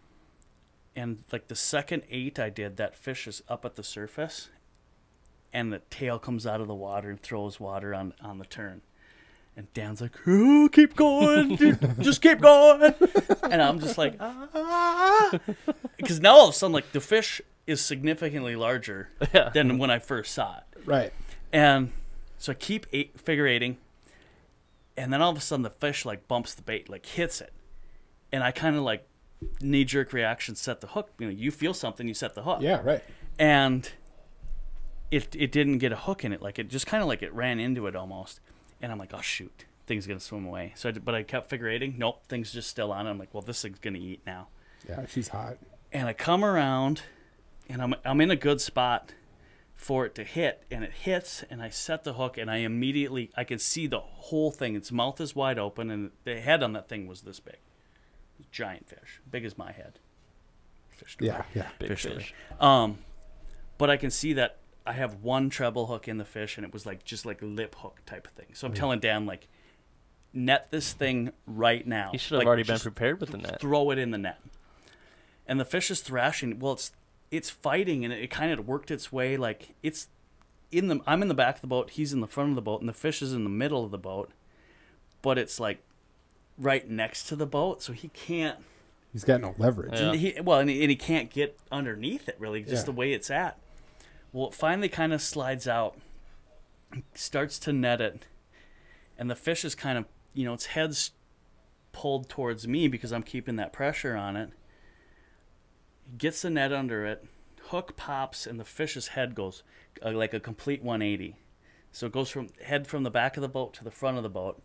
and like the second eight I did, that fish is up at the surface, and the tail comes out of the water and throws water on, on the turn. And Dan's like, oh, keep going, dude, just keep going. And I'm just like, ah. Because now all of a sudden, like, the fish is significantly larger Yeah. than when I first saw it. Right. And so I keep eight, figure eighting. And then all of a sudden, the fish, like, bumps the bait, like, hits it. And I kind of, like, knee-jerk reaction, set the hook. You know, you feel something, you set the hook. Yeah, right. And it it didn't get a hook in it. Like, it just kind of, like, it ran into it almost. And I'm like, oh, shoot. Thing's going to swim away. So, I, But I kept figure eighting. Nope, thing's just still on. I'm like, well, this thing's going to eat now. Yeah, she's hot. And I come around, and I'm I'm in a good spot for it to hit. And it hits, and I set the hook, and I immediately, I can see the whole thing. Its mouth is wide open, and the head on that thing was this big. Giant fish. Big as my head. Fish story. Yeah, yeah. Big Fish fish. story. Um, but I can see that I have one treble hook in the fish, and it was like just like a lip hook type of thing. So I'm telling Dan, like, net this thing right now. He should have Like, already been just prepared with the net. Throw it in the net. And the fish is thrashing. Well, it's it's fighting, and it, it kind of worked its way. Like, it's in the. I'm in the back of the boat. He's in the front of the boat, and the fish is in the middle of the boat. But it's like right next to the boat, so he can't. He's got no leverage. Yeah. And he, well, and he, and he can't get underneath it, really, just Yeah. the way it's at. Well, it finally kind of slides out, starts to net it, and the fish is kind of, you know, its head's pulled towards me because I'm keeping that pressure on it. He gets the net under it, hook pops, and the fish's head goes uh, like a complete one eighty. So it goes from head from the back of the boat to the front of the boat,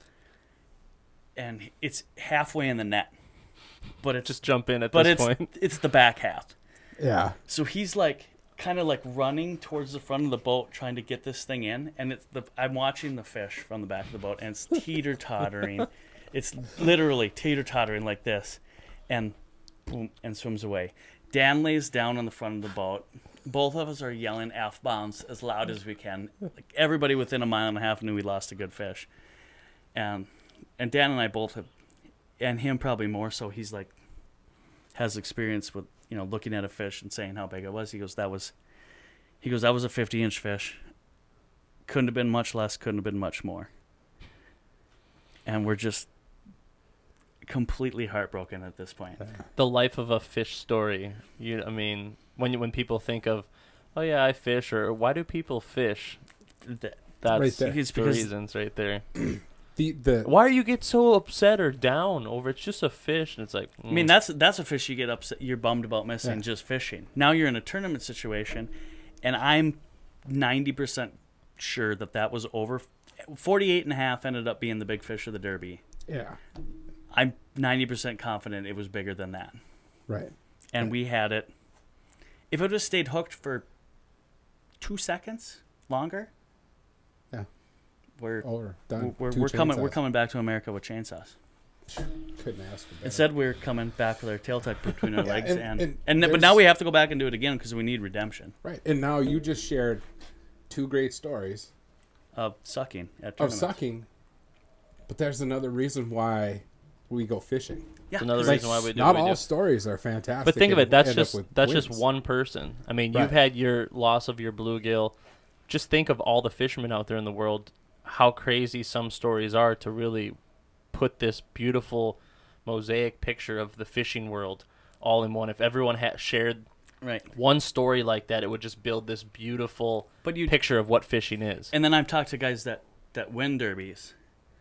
and it's halfway in the net. But it's Just jump in at but this it's point. it's the back half. Yeah. So he's like kind of like running towards the front of the boat trying to get this thing in, and it's the I'm watching the fish from the back of the boat, and it's teeter tottering. It's literally teeter tottering like this, and boom, and swims away. Dan lays down on the front of the boat. Both of us are yelling F bombs as loud as we can. Like, everybody within a mile and a half knew we lost a good fish, and and Dan and I both have. And him probably more so. He's like has experience with, you know, looking at a fish and saying how big it was. He goes, that was he goes, that was a fifty inch fish. Couldn't have been much less, couldn't have been much more. And we're just completely heartbroken at this point. The life of a fish story. You, I mean, when you, when people think of, oh yeah, I fish, or why do people fish? Th- That's Right there. It's the because- reasons right there. The the Why do you get so upset or down over it's just a fish? And it's like, I mean, mm. that's that's a fish you get upset, you're bummed about missing Yeah. just fishing. Now you're in a tournament situation, and I'm ninety percent sure that that was over. forty-eight and a half ended up being the big fish of the Derby. yeah. I'm ninety percent confident it was bigger than that. Right. And Yeah. we had it. If it would have stayed hooked for two seconds longer, Yeah. we're Over. Done. we're, Two we're coming we're chainsaws. coming back to America with chainsaws. Couldn't ask for better. Instead, we're coming back with our tail tucked between our Yeah, legs, and- and and and, but there's- now we have to go back and do it again because we need redemption Right. And now you just shared two great stories of sucking at of tournaments. sucking, but there's another reason why we go fishing. Yeah, It's another 'cause Like, reason why we do not what we all do. stories are fantastic. But think of and it, that's end up just with that's just wins. one person. I mean, Right. you've had your loss of your bluegill. Just think of all the fishermen out there in the world, how crazy some stories are to really put this beautiful mosaic picture of the fishing world all in one. If everyone had shared right. one story like that, it would just build this beautiful But you picture of what fishing is. and then I've talked to guys that that win derbies.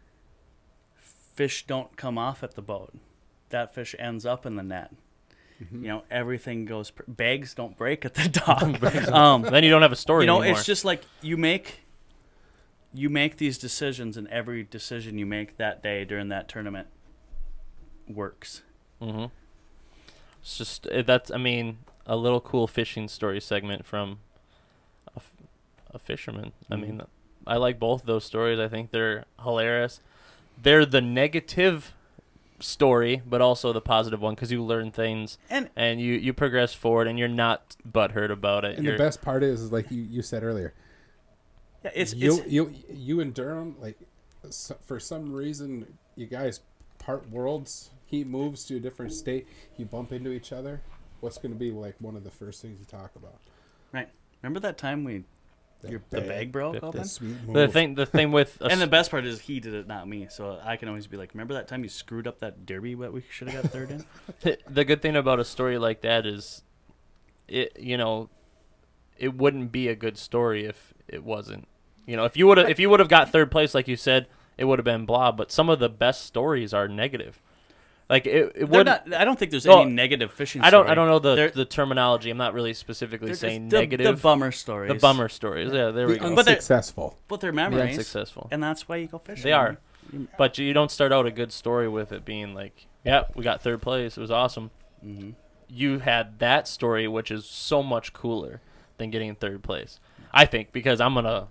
Fish don't come off at the boat. That fish ends up in the net. Mhm. You know, everything goes. Pr- bags don't break at the dock. um, Then you don't have a story you know, anymore. it's just like you make. You make these decisions, and every decision you make that day during that tournament works. Mm-hmm. It's just uh, that's I mean a little cool fishing story segment from a, f- a fisherman. I Mhm. mean, I like both those stories. I think they're hilarious. They're the negative story, but also the positive one because you learn things And and you you progress forward, and you're not butthurt about it. And You're, the best part is, is like you, you said earlier, yeah, it's you it's you you and Durham, like so, for some reason you guys part worlds. He moves to a different state. You bump into each other. What's going to be like one of the first things you talk about? right. Remember that time we Your the bag broke fifty. open. The sweet move. The thing, the thing with a And the s- best part is he did it, not me. So I can always be like, remember that time you screwed up that derby that we should have got third in? the good thing about a story like that is, it you know, it wouldn't be a good story if it wasn't. You know, if you would have if you would have got third place, like you said, it would have been blah. But some of the best stories are negative. Like it, it They're would. not, I don't think there's Well, any negative fishing. I don't. story. I don't know the They're- the terminology. I'm not really specifically they're saying just the, negative. The bummer stories. The bummer stories. Yeah, there we The go. But they're- unsuccessful. But they're The memories, unsuccessful. and that's why you go fishing. They are. You- But you don't start out a good story with it being like, yeah, we got third place. It was awesome. Mhm. You had that story, which is so much cooler than getting third place. I think because I'm gonna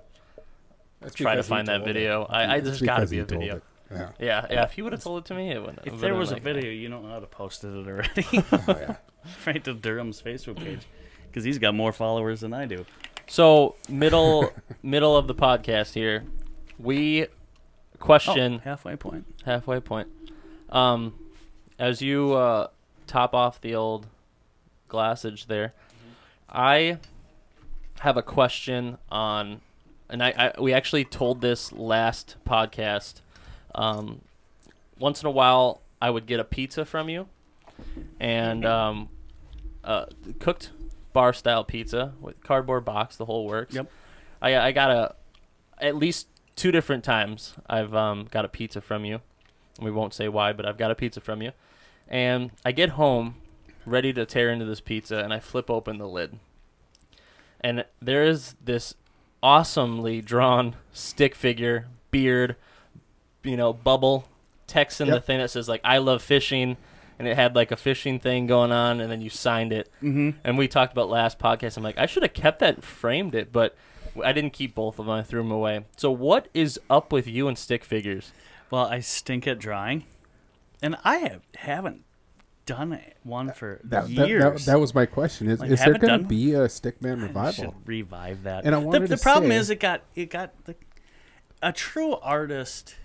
That's try to because he find that told it. video. I, I It's there's got to because be he a told video. it. Yeah. Yeah, yeah. If you would have told it to me, it wouldn't. If there was a video, you don't know how to post it already. Oh, yeah. Right to Durham's Facebook page, because he's got more followers than I do. So middle middle of the podcast here, we question Oh, halfway point. halfway point. Um, as you uh, top off the old glassage there, I have a question on, and I, I we actually told this last podcast. Um, once in a while, I would get a pizza from you, and um, uh, cooked bar style pizza with cardboard box, the whole works. Yep. I I got a at least two different times I've um, got a pizza from you. We won't say why, but I've got a pizza from you. And I get home, ready to tear into this pizza, and I flip open the lid. And there is this awesomely drawn stick figure, beard, you know, bubble, text in the Yep. thing that says, like, I love fishing. And it had, like, a fishing thing going on, and then you signed it. Mm-hmm. And we talked about last podcast. I'm like, I should have kept that and framed it, but I didn't keep both of them. I threw them away. So what is up with you and stick figures? Well, I stink at drawing, and I have, haven't done one for That, that, years. that, that was my question. Is, Like, is there haven't going to done- be a Stickman I revival? should revive that. And I the wanted the to problem say- is it got it got the, a true artist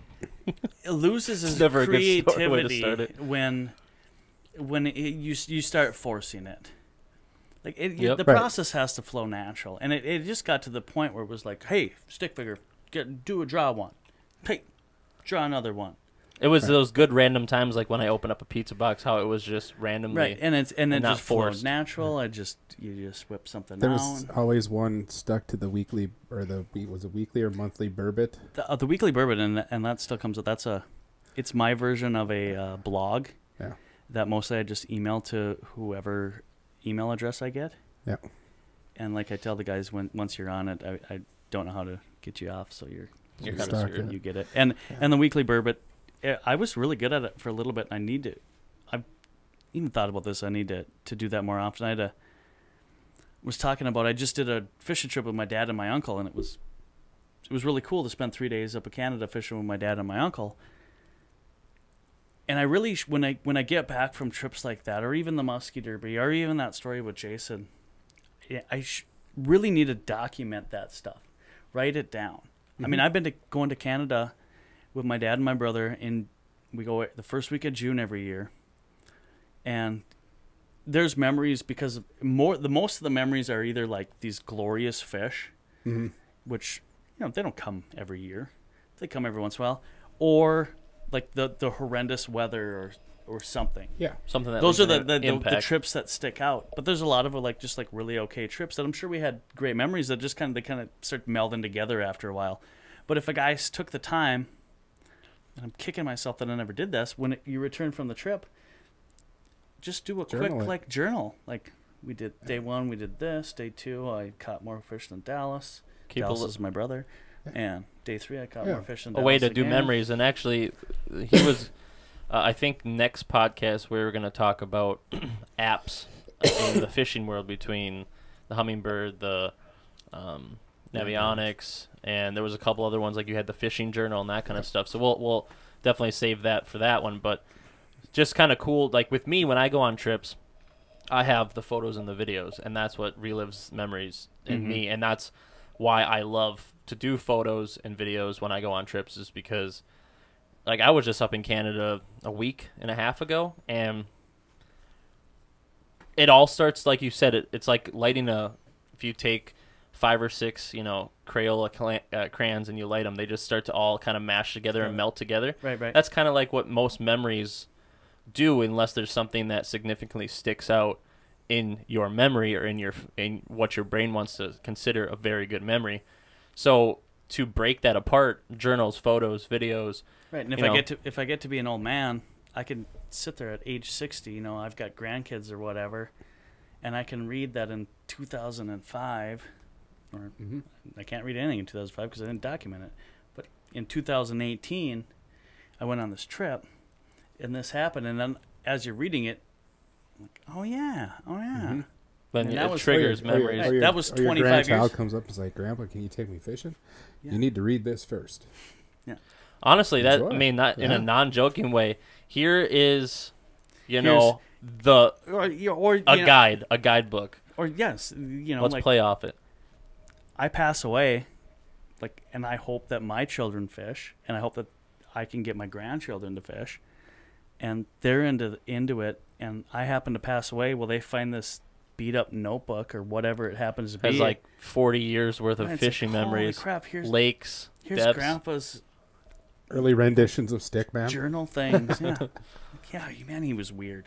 loses his Never a good story- way to creativity start it. when when it, you you start forcing it. Like it, you- Yep. the Right. process has to flow natural, and it, it just got to the point where it was like, hey, stick figure, get do a draw one, hey, draw another one. It was Right. those good random times, like when I open up a pizza box, how it was just randomly. Right, and it's and it and not just flowed forced. natural. I just you just whip something There down. was always one stuck to the weekly, or the we- was it weekly or monthly burbot? The, uh, the weekly bourbon, and and that still comes. That's a, it's my version of a uh, blog. Yeah. That mostly I just email to whoever email address I get. Yeah. And like I tell the guys, when once you're on it, I, I don't know how to get you off, so you're You're You're kind of stuck, screwed. yeah. you get it. And Yeah. and the weekly bourbon, eh, I was really good at it for a little bit. And I need to. I've even thought about this. I need to to do that more often. I had a, was talking about. I just did a fishing trip with my dad and my uncle, and it was it was really cool to spend three days up in Canada fishing with my dad and my uncle. And I really, sh- when I when I get back from trips like that, or even the Muskie Derby, or even that story with Jason, yeah, I sh- really need to document that stuff, write it down. I mean, Mhm. I've been to, going to Canada with my dad and my brother, and we go the first week of June every year. And there's memories because of more. The most of the memories are either like these glorious fish, Mm-hmm. which you know they don't come every year, they come every once in a while, or like the the horrendous weather or or something. Yeah. Something that Those are leaves the an the, the, the impact. trips that stick out. But there's a lot of like just like really okay trips that I'm sure we had great memories that just kind of they kind of start melding together after a while. But if a guy s- took the time, and I'm kicking myself that I never did this, when it, you return from the trip, just do a Journal quick it. like journal. Like we did day one, we did this. Day two, I caught more fish than Dallas. Keep a, Dallas li- is my brother. And day three, I caught Yeah. more fish than a Dallas way to do again. memories. And actually, he was. Uh, I think next podcast we were going to talk about apps in the fishing world between the Humminbird, the um, Navionics, and there was a couple other ones like you had the Fishing Journal and that kind of stuff. So we'll we'll definitely save that for that one. But just kind of cool. Like with me, when I go on trips, I have the photos and the videos, and that's what relives memories in Mhm. me, and that's why I love to do photos and videos when I go on trips, is because. Like, I was just up in Canada a week and a half ago, and it all starts, like you said, it, it's like lighting a, if you take five or six, you know, Crayola cla- uh, crayons and you light them, they just start to all kind of mash together and melt together. Right, right. That's kind of like what most memories do, unless there's something that significantly sticks out in your memory or in your in what your brain wants to consider a very good memory. So to break that apart, journals, photos, videos. Right, and if you I know, get to if I get to be an old man, I can sit there at age sixty. You know, I've got grandkids or whatever, and I can read that in two thousand five, or Mm-hmm. I can't read anything in two thousand five because I didn't document it. But in two thousand eighteen, I went on this trip, and this happened. And then as you're reading it, I'm like, oh yeah, oh yeah. Mm-hmm. then And it that was- triggers Or your- or your- memories. or your- That was or your twenty-five grandchild years. comes up and is like, Grandpa, can you take me fishing? Yeah. You need to read this first. Honestly, that Enjoy. I mean, not in Yeah. a non-joking way. Here is, you know, the Or, you- or you a know, guide, a guidebook. or yes, you know, Let's like play off it. I pass away, like, and I hope that my children fish, and I hope that I can get my grandchildren to fish, and they're into into it, and I happen to pass away. Well, they find this beat up notebook or whatever it happens to be. Has like forty years worth of And it's like, fishing holy memories, crap! Here's lakes, here's depths. Grandpa's Early renditions of Stickman. journal things. Yeah, yeah, man, he was weird.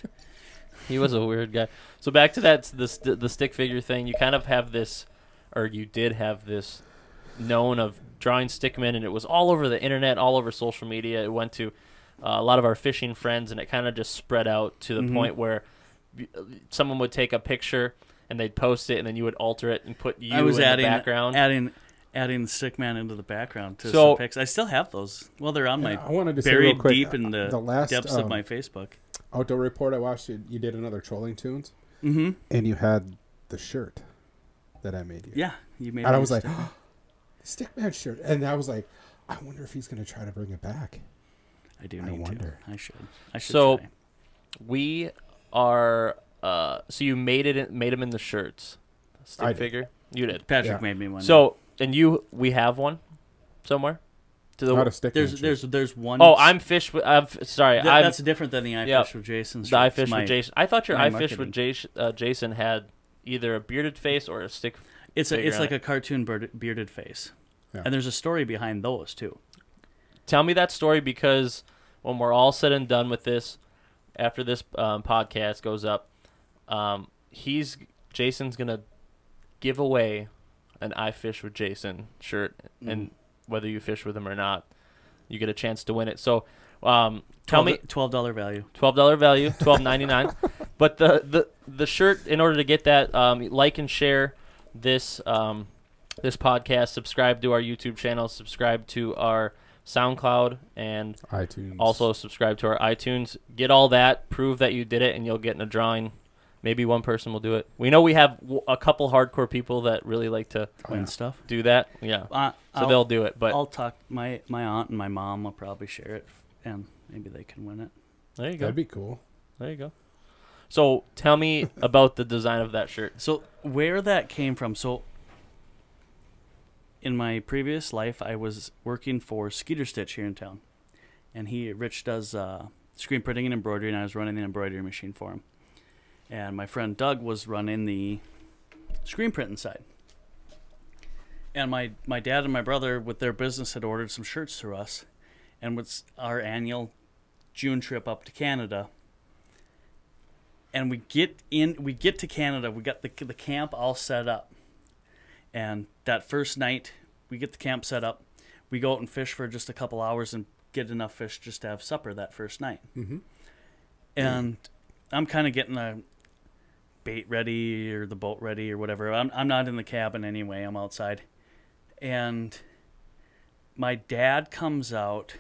He was a weird guy. So back to that the st- the stick figure thing. You kind of have this, or you did have this, known of drawing stickmen, and it was all over the internet, all over social media. It went to uh, a lot of our fishing friends, and it kind of just spread out to the Mhm. point where y- someone would take a picture and they'd post it, and then you would alter it and put you I was in adding the background. adding adding the stick man into the background to So- some pics. I still have those. Well, they're on Yeah, my I wanted to say real buried quick, deep in the, the last depths um, of my Facebook. outdoor report I watched, you, you did another trolling tunes, Mm-hmm. and you had the shirt that I made you. Yeah, you made. And I me was like, stick- Stickman shirt, and I was like, I wonder if he's going to try to bring it back. I do I need wonder. to. I should. I should. So- try. We are. Uh, so you made it. In, made them in the shirts. Stick I did. figure. You did. Patrick yeah. made me one. So and you, we have one somewhere. To the Not a Stickman there's shirt. there's there's one. oh, I'm fish. With, I'm f- sorry. Th- I'm that's different than the I yeah. fish with Jason. the I fish my, with Jason. I thought your my I fish with marketing. Jason, uh, Jason had either a bearded face or a stick. It's a figure it's on like it. a cartoon bird, bearded face, Yeah. and there's a story behind those too. Tell me that story, because when we're all said and done with this, after this um, podcast goes up, um, he's Jason's gonna give away an I Fish with Jason shirt, and whether you fish with him or not, you get a chance to win it. So, um, tell me twelve dollar value. twelve dollar value, twelve ninety nine. But the, the the shirt, in order to get that, um, like and share this um, this podcast, subscribe to our YouTube channel, subscribe to our SoundCloud, and iTunes. also subscribe to our iTunes. Get all that, prove that you did it, and you'll get in a drawing. Maybe one person will do it. We know we have w- a couple hardcore people that really like to Oh, and yeah. stuff. do that. Yeah, Uh, so I'll, they'll do it. But I'll talk. My my aunt and my mom will probably share it, and maybe they can win it. there you go. That'd be cool. There you go. So tell me about the design of that shirt. So where that came from? So in my previous life, I was working for Skeeter Stitch here in town, and he Rich does uh, screen printing and embroidery, and I was running the embroidery machine for him. And my friend Doug was running the screen printing side. And my, my dad and my brother, with their business, had ordered some shirts through us, and with our annual June trip up to Canada. And we get in, we get to Canada. We got the the camp all set up, and that first night we get the camp set up. We go out and fish for just a couple hours and get enough fish just to have supper that first night. Mm-hmm. And I'm kind of getting the bait ready or the boat ready or whatever. I'm I'm not in the cabin anyway. I'm outside, and my dad comes out.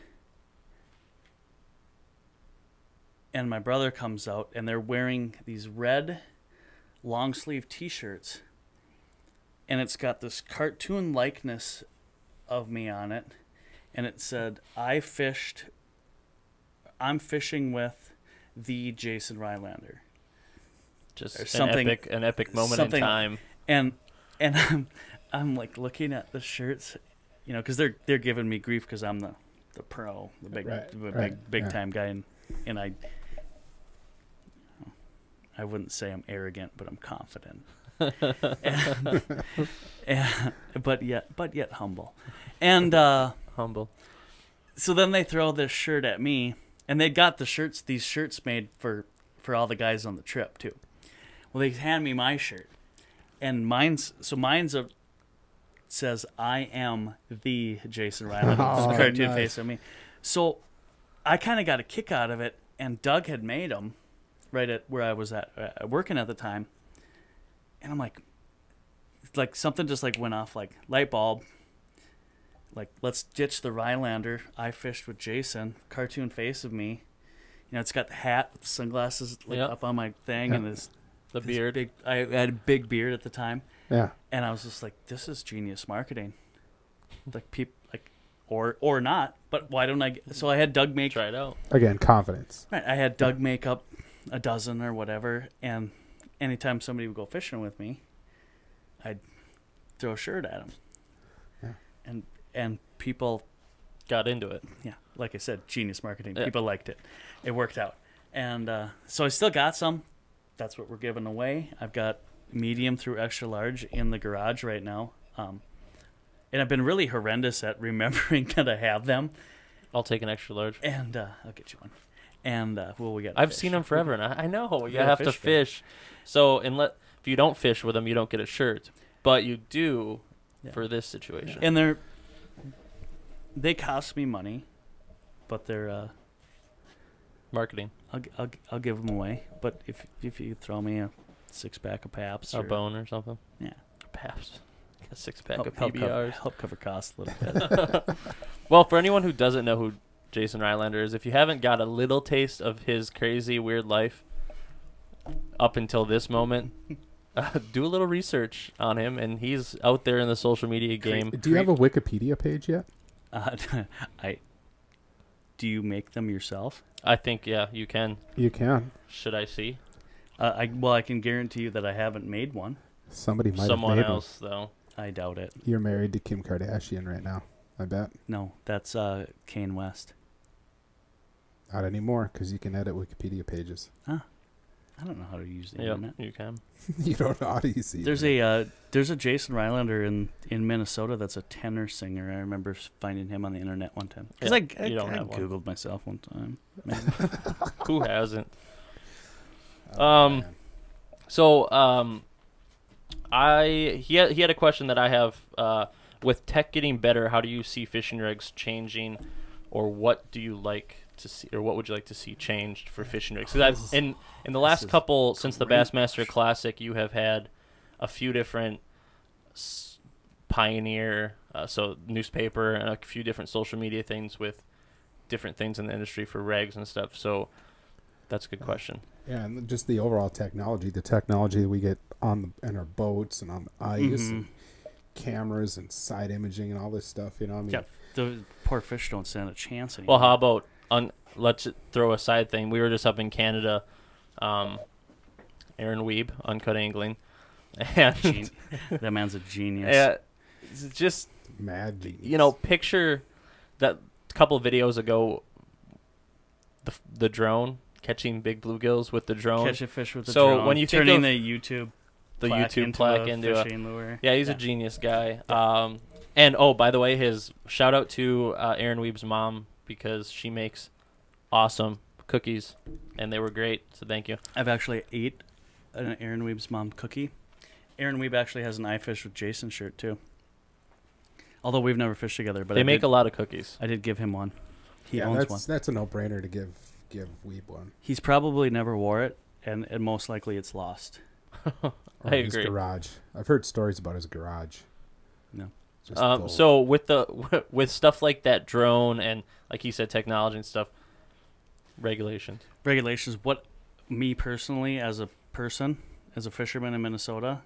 And my brother comes out, and they're wearing these red long sleeve T-shirts, and it's got this cartoon likeness of me on it, and it said, "I fished. I'm fishing with the Jason Rylander," Just Or an something- epic, an epic moment in something- time. and and I'm I'm like looking at the shirts, you know, because they're they're giving me grief because I'm the the pro, the big Right, the big right, big yeah. time guy, and and I I wouldn't say I'm arrogant, but I'm confident. and, and, but yet, but yet humble. And uh, Humble. so then they throw this shirt at me, and they got the shirts, these shirts made for, for all the guys on the trip too. Well, they hand me my shirt, and mine's so mine's a says I am the Jason Ryland, Oh, cartoon nice. face of me. So I kind of got a kick out of it, and Doug had made them right at where I was at uh, working at the time, and I'm like, like something just like went off like light bulb. Like, let's ditch the Rylander. I fished with Jason, cartoon face of me. You know, it's got the hat with the sunglasses like Yep. up on my thing, Yep. and this The this beard. Big, I had a big beard at the time, Yeah. and I was just like, "This is genius marketing." Like, peop, like, or or not, but why don't I? Get, so I had Doug make. Try it out. Again, confidence. Right, I had Doug make up a dozen or whatever, and anytime somebody would go fishing with me, I'd throw a shirt at them, Yeah. and and people. Got into it. Yeah, like I said, genius marketing. Yeah. People liked it. It worked out. And uh, so I still got some. That's what we're giving away. I've got medium through extra large in the garage right now. Um, and I've been really horrendous at remembering that I have them. I'll take an extra large. And uh, I'll get you one. And, uh, well, we got I've seen them forever, and I, I know you gotta have to fish for 'em. fish. So, unless if you don't fish with them, you don't get a shirt, but you do Yeah. for this situation. And they're, they cost me money, but they're, uh, Marketing, I'll, g- I'll, g- I'll give them away. But if if you throw me a six pack of Paps a or, bone or something. Yeah. Paps. A six pack help, of help, cover, P B Rs. help cover costs a little bit. Well, for anyone who doesn't know who Jason Rylander is, if you haven't got a little taste of his crazy, weird life up until this moment, uh, do a little research on him, and he's out there in the social media game. Do you have a Wikipedia page yet? Uh, I. Do you make them yourself? I think, yeah, you can. You can. Should I see? Uh, I well, I can guarantee you that I haven't made one. Somebody might Someone have made else, though. I doubt it. one. You're married to Kim Kardashian right now. I bet. No, that's uh, Kane West. Not anymore, because you can edit Wikipedia pages. I don't know how to use the Yep, internet. you can. You don't know how to use it. There's a uh, there's a Jason Rylander in, in Minnesota that's a tenor singer. I remember s- finding him on the internet one time because Yeah, I, I, you don't I have one. googled myself one time. Who hasn't? Oh, um, man. So, um, I he had, he had a question that I have. Uh, with tech getting better, how do you see fishing rigs changing, or what do you like to see, or what would you like to see changed for fishing rigs? Because in in the last is couple since the great Bassmaster Classic, you have had a few different s- pioneer, uh, so newspaper, and a few different social media things with different things in the industry for regs and stuff. So that's a good question. Yeah, and just the overall technology, the technology that we get on the, in our boats and on the ice, Mhm. and cameras and side imaging and all this stuff. You know, I mean, Yeah, the poor fish don't stand a chance anymore. Well, how about on? Let's throw a side thing. We were just up in Canada, um, Aaron Weeb, Uncut Angling, and Gen- that man's a genius. yeah, it's just mad genius. you know, picture that couple videos ago, the the drone catching big bluegills with the drone. Catch a fish with the So drone. when you think turning of the YouTube the plaque YouTube into plaque a into a fishing lure. yeah, he's Yeah. a genius guy. Um, and oh, by the way, his shout out to uh, Aaron Weeb's mom because she makes awesome cookies, and they were great. So thank you. I've actually ate an Aaron Weeb's mom cookie. Aaron Weeb actually has an I Fish with Jason shirt too. Although we've never fished together, but they I make did, a lot of cookies. I did give him one. He yeah, owns that's one. that's a no brainer to give give Weeb one. He's probably never wore it, and, and most likely it's lost. Or I his agree. garage. I've heard stories about his garage. No. Just Um, gold. so with the with stuff like that drone and like he said technology and stuff, regulations. Regulations. What me personally, as a person, as a fisherman in Minnesota,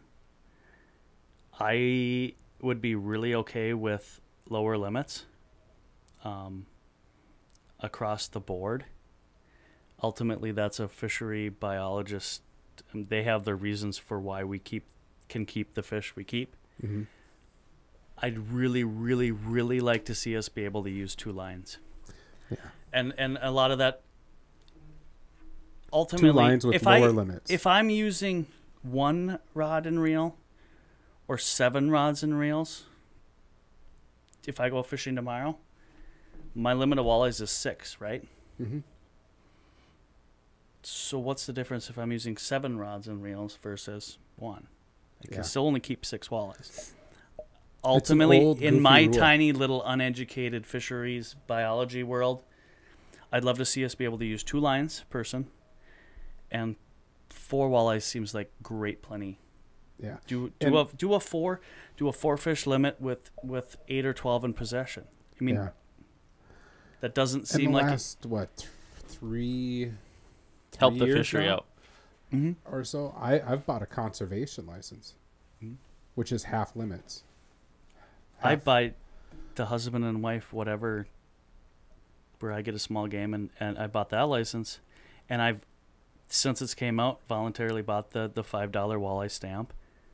I would be really okay with lower limits um, across the board. Ultimately, that's a fishery biologist. um, They have their reasons for why we keep can keep the fish we keep. Mhm. I'd really, really, really like to see us be able to use two lines. Yeah. And and a lot of that ultimately Two lines with if lower I, limits. If I'm using one rod and reel or seven rods and reels, if I go fishing tomorrow, my limit of walleyes is six, right? Mm-hmm. So what's the difference if I'm using seven rods and reels versus one? I can Yeah. still only keep six walleyes. Ultimately, old, in goofy my rule. tiny little uneducated fisheries biology world, I'd love to see us be able to use two lines per person, and four walleyes seems like great plenty. Yeah. Do And- do a do a four do a four fish limit with with eight or twelve in possession. I mean, yeah. that doesn't In seem the like last what th- three, Help three the years fishery now out. it. hmm or so. I I've bought a conservation license, Mhm. which is half limits. I Half- buy the husband and wife whatever, where I get a small game, and, and I bought that license, and I've since it's came out voluntarily bought the the five dollar walleye stamp.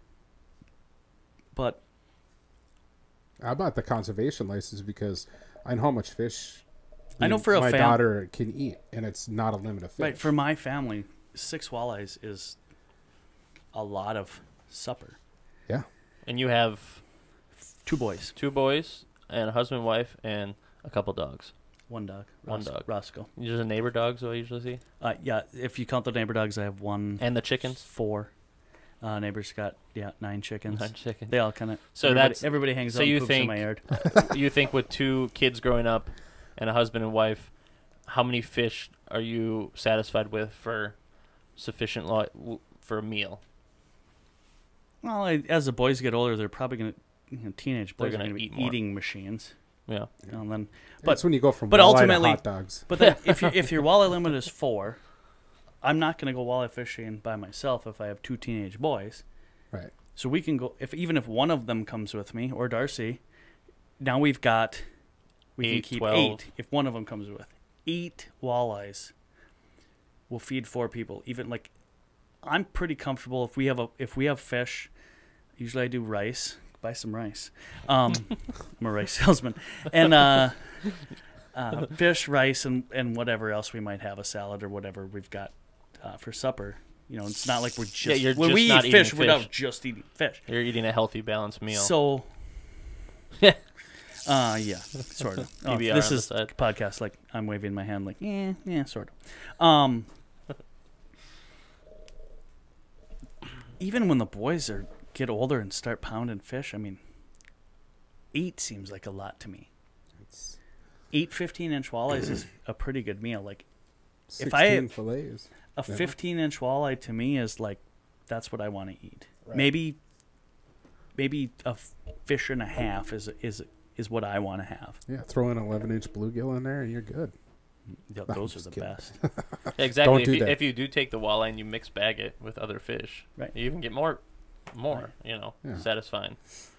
But I bought the conservation license because I know how much fish I know me- for a my fam- daughter can eat, and it's not a limit of fish. right for my family, six walleyes is a lot of supper. Yeah. And you have Two boys, two boys and a husband, wife, and a couple dogs. one dog, One Ros- dog. Roscoe. There's a neighbor dogs I usually see, Uh, yeah, if you count the neighbor dogs, I have one, and the chickens. four. Uh, neighbors got yeah nine chickens. Nine chickens. They all kind of So everybody, that's- everybody hangs so out you and poops in think- my yard. You think with two kids growing up and a husband and wife, how many fish are you satisfied with for sufficient lo- w- for a meal? Well, I, as the boys get older, they're probably gonna you know, teenage They're boys are gonna gonna be eat more. eating machines. Yeah. And then, That's when you go from but walleye ultimately- to hot dogs. but then if you if your walleye limit is four, I'm not gonna go walleye fishing by myself if I have two teenage boys. Right. So we can go if even if one of them comes with me or Darcy, now we've got we Eight, can keep twelve. eight if one of them comes with eight walleyes. We'll feed four people. Even like, I'm pretty comfortable if we have a if we have fish. Usually I do rice. Buy some rice. Um, I'm a rice salesman, and uh, uh, fish, rice, and and whatever else we might have, a salad or whatever we've got uh, for supper. You know, it's not like we're just you're when just we not eat eating fish, we're not fish. just eating fish. You're eating a healthy, balanced meal. So, uh, yeah, sort of. Oh, P B R this on the is side. podcast. Like I'm waving my hand, like yeah, yeah, sort of. Um, even when the boys are get older and start pounding fish, I mean, eight seems like a lot to me. It's Eight fifteen-inch walleyes is a pretty good meal. Like sixteen If I- fillets. a Yeah. fifteen-inch walleye to me is like that's what I want to eat. Right. Maybe, maybe a f- fish and a half is is is what I want to have. Yeah, throw an eleven-inch bluegill in there, and you're good. Th- I'm Those are just the kidding. best. Yeah, exactly. Don't if, do you, that. if you do take the walleye and you mix bag it with other fish, Right. you even get more, more. You know, Yeah. satisfying.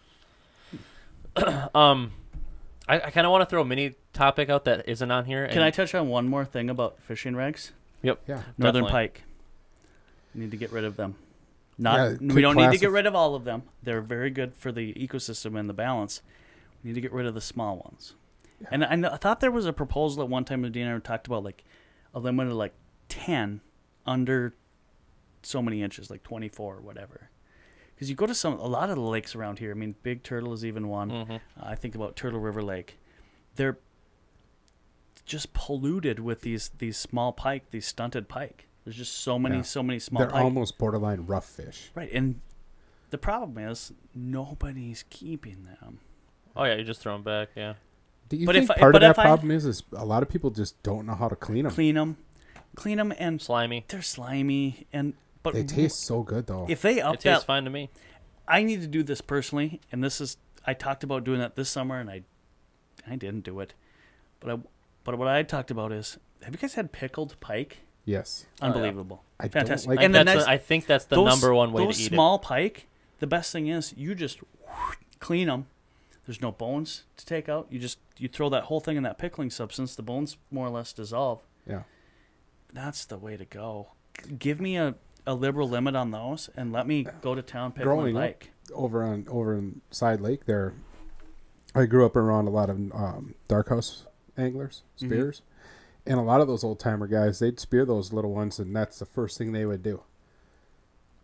um, I, I kind of want to throw a mini topic out that isn't on here. Can I touch on one more thing about fishing regs? Yeah. Northern Definitely. pike. We need to get rid of them. Not Yeah, we quick don't need to classif- get rid of all of them. They're very good for the ecosystem and the balance. We need to get rid of the small ones. Yeah. And I, kn- I thought there was a proposal at one time when Dean and I talked about like a limit of like ten under so many inches, like twenty-four or whatever. Because you go to some a lot of the lakes around here. I mean, Big Turtle is even one. Mhm. I think about Turtle River Lake. They're just polluted with these these small pike, these stunted pike. There's just so many, Yeah. so many small They're pike. almost borderline rough fish. Right, and the problem is nobody's keeping them. Oh yeah, you just throw them back. Yeah. Do you But think if I- part but of if that I- problem is is a lot of people just don't know how to clean them? Clean them, clean them, and Slimy. they're slimy. And but They taste so good though. if they up It tastes that, fine to me. I need to do this personally, and this is I talked about doing that this summer, and I I didn't do it, but I but what I talked about is have you guys had pickled pike? yes, Oh, yeah. Unbelievable, I fantastic. don't like. I, And the that's next- the- I think that's the those, number one way those to eat small pike, the best thing is you just clean them. There's no bones to take out. You just you throw that whole thing in that pickling substance. The bones more or less dissolve. Yeah, That's the way to go. Give me a, a liberal limit on those and let me go to town pickling Growing up, pike. over on over in Side Lake there, I grew up around a lot of um, dark house anglers, Mhm. spears, and a lot of those old timer guys they'd spear those little ones, and that's the first thing they would do.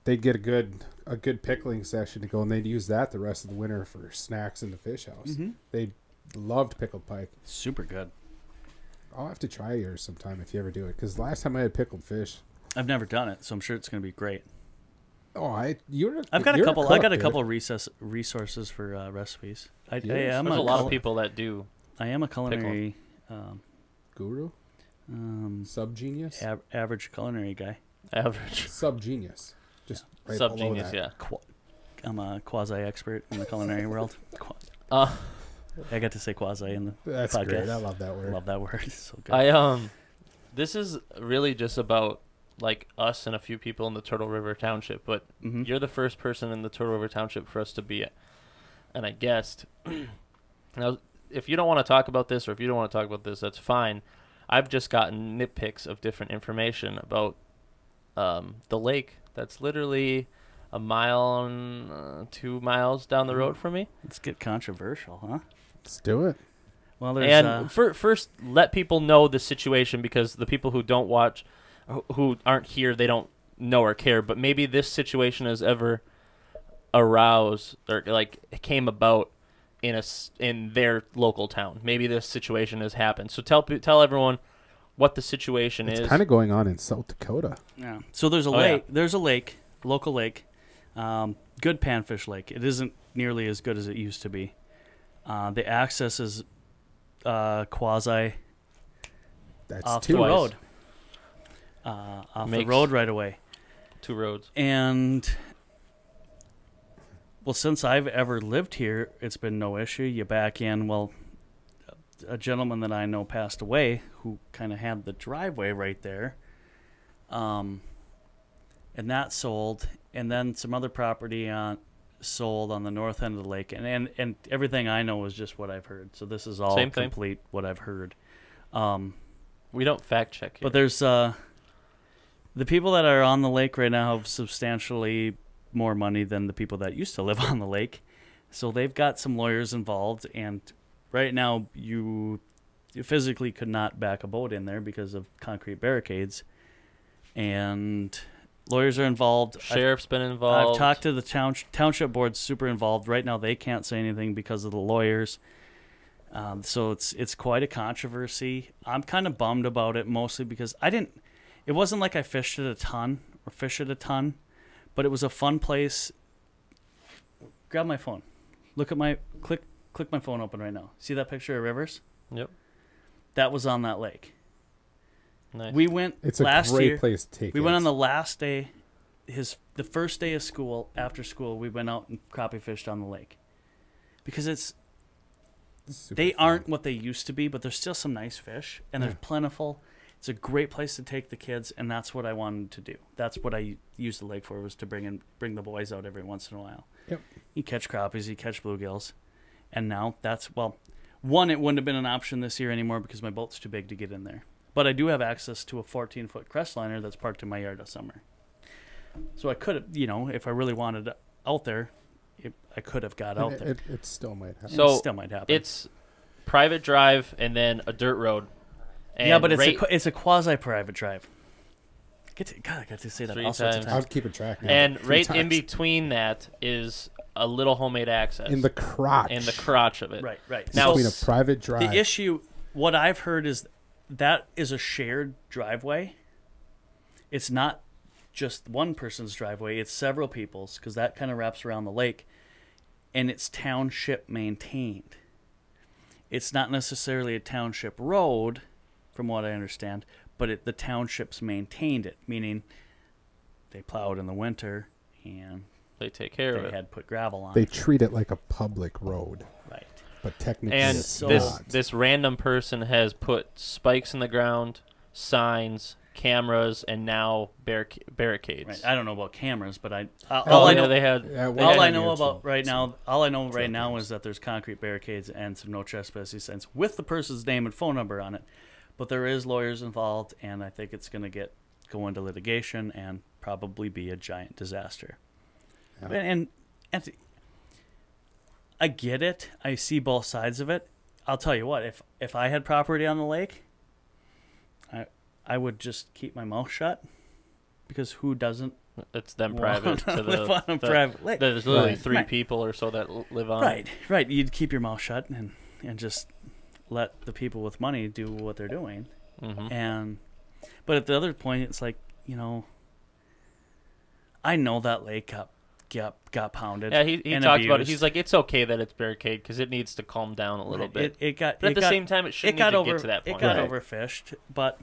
they'd get a good a good pickling session to go, and they'd use that the rest of the winter for snacks in the fish house. Mm-hmm. They loved pickled pike. Super good. I'll have to try yours sometime if you ever do it, because last time I had pickled fish. I've never done it, so I'm sure it's going to be great. Oh, I you're. I've got a you're couple. cook, I got a dude. couple recess, resources for uh, recipes. I, I Yes. am There's a a, lot cul- of people that do. I am a culinary, um, Guru, um, sub genius, av- average culinary guy. Average. sub genius, just right Sub below genius, that. yeah. Qu- I'm a quasi expert in the culinary world. Qu- Uh, I got to say quasi in the That's podcast. great. I love that word. Love that word. It's so good. I um, this is really just about like us and a few people in the Turtle River Township, but Mhm. you're the first person in the Turtle River Township for us to be at, and I guessed. Now, if you don't want to talk about this, or if you don't want to talk about this, that's fine. I've just gotten nitpicks of different information about um, the lake that's literally a mile and uh, two miles down the road from me. Let's get controversial, huh? Let's do it. Well, there's And uh, fir- first, let people know the situation, because the people who don't watch, who- who aren't here, they don't know or care. But maybe this situation has ever aroused or like came about in a s- in their local town. Maybe this situation has happened. So tell pe- tell everyone what the situation It's is. kind of going on in South Dakota. yeah. So there's a Oh, yeah. lake. There's a lake, local lake, um, good panfish lake. It isn't nearly as good as it used to be. Uh, the access is uh, quasi That's off two. the Twice. road, uh, off the Makes- road right away. two roads. And well, since I've ever lived here, it's been no issue. You back in. Well, a gentleman that I know passed away who kind of had the driveway right there. Um, and that sold, and then some other property on sold on the north end of the lake, and and, and everything I know is just what I've heard. So this is all Same thing. complete what I've heard. Um, We don't fact check here. but there's uh, the people that are on the lake right now have substantially more money than the people that used to live on the lake. So they've got some lawyers involved, and right now you, you physically could not back a boat in there because of concrete barricades. And lawyers are involved. I've- Sheriff's been involved. I've talked to the town, township board, super involved. Right now, they can't say anything because of the lawyers. Um, so it's it's quite a controversy. I'm kind of bummed about it, mostly because I didn't. It wasn't like I fished it a ton or fish it a ton, but it was a fun place. Grab my phone. Look at my click. Click my phone open right now. See that picture of Rivers? Yep. That was on that lake. Nice. We went It's a last great year. place to take We it. went on the last day, his the first day of school. After school, we went out and crappie fished on the lake, because it's Super they fun. aren't what they used to be, but there's still some nice fish, and they're Yeah. plentiful. It's a great place to take the kids, and that's what I wanted to do. That's what I used the lake for, was to bring in bring the boys out every once in a while. Yep. You catch crappies, you catch bluegills, and now that's well, one, it wouldn't have been an option this year anymore because my boat's too big to get in there. But I do have access to a fourteen foot crestliner that's parked in my yard this summer. So I could have, you know, if I really wanted out there, it, I could have got out It, there. it, it still might happen. So it still might happen. It's private drive and then a dirt road. And yeah, but it's rate- a qu- it's a quasi private drive. Get to, God, I got to say that Three all sorts of times. I'll times. keep it track now. and Three right in times. between that is a little homemade access in the crotch. in the crotch of it. Right, right. Now- between So a private drive. the issue, what I've heard is that is a shared driveway. It's not just one person's driveway; it's several people's, because that kind of wraps around the lake, and it's township maintained. It's not necessarily a township road, from what I understand, but it, the townships maintained it, meaning they plowed in the winter and They take care of they it. had put gravel on they it. treat it like a public road, Right. but technically And it's so- this not. this random person has put spikes in the ground, signs, cameras, and now barric- barricades. Right. I don't know about cameras, but I all, Oh, all I you know they had. Yeah, they well, all had- I had know some- about right now, all I know right trail now cams. is that there's concrete barricades and some no trespassing signs with the person's name and phone number on it. But there is lawyers involved, and I think it's going to get go into litigation and probably be a giant disaster. Yeah. And, and and I get it. I see both sides of it. I'll tell you what, if if I had property on the lake, I I would just keep my mouth shut, because who doesn't It's them Well, private to the, live on a the- private lake. there's literally Right. three Right. people or so that l- live on. Right, right. You'd keep your mouth shut and and just let the people with money do what they're doing. Mm-hmm. And but at the other point, it's like, you know, I know that lake got got, got pounded. Yeah, he, he and talked about it. abused. He's like, it's okay that it's barricade because it needs to calm down a little Right. bit. It, it got. but it at the got, same time, it it shouldn't got need to over. get to that point. It got Right. overfished, but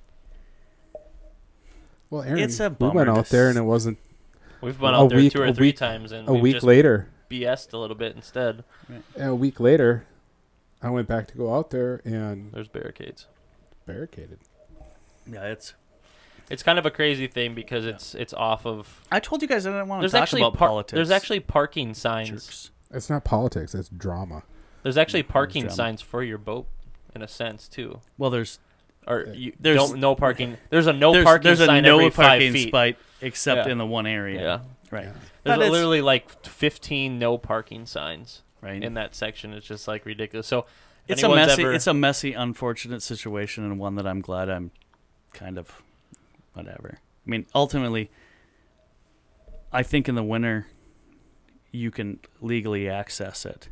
Well, Aaron, It's a we went bummer out to there s- and it wasn't We've been a out there week- two or a three week- times and a we've week just later. B S'd a little bit instead. A week later, I went back to go out there and There's barricades. barricaded. yeah, it's. It's kind of a crazy thing because it's it's off of. I told you guys I didn't want to There's talk actually about par- politics. there's actually parking signs. Jerks. It's not politics. It's drama. There's actually Mm, parking drama. signs for your boat, in a sense too. Well, there's Or Yeah. you There's- don't no parking. There's a no there's, parking there's a sign no every parking five feet. spot except Yeah. in the one area. Yeah. Right. Yeah. There's That is- literally like fifteen no parking signs Right. in that section. It's just like ridiculous. So if It's a anyone's messy. ever- It's a messy, unfortunate situation, and one that I'm glad I'm kind of whatever. I mean, ultimately, I think in the winter you can legally access it.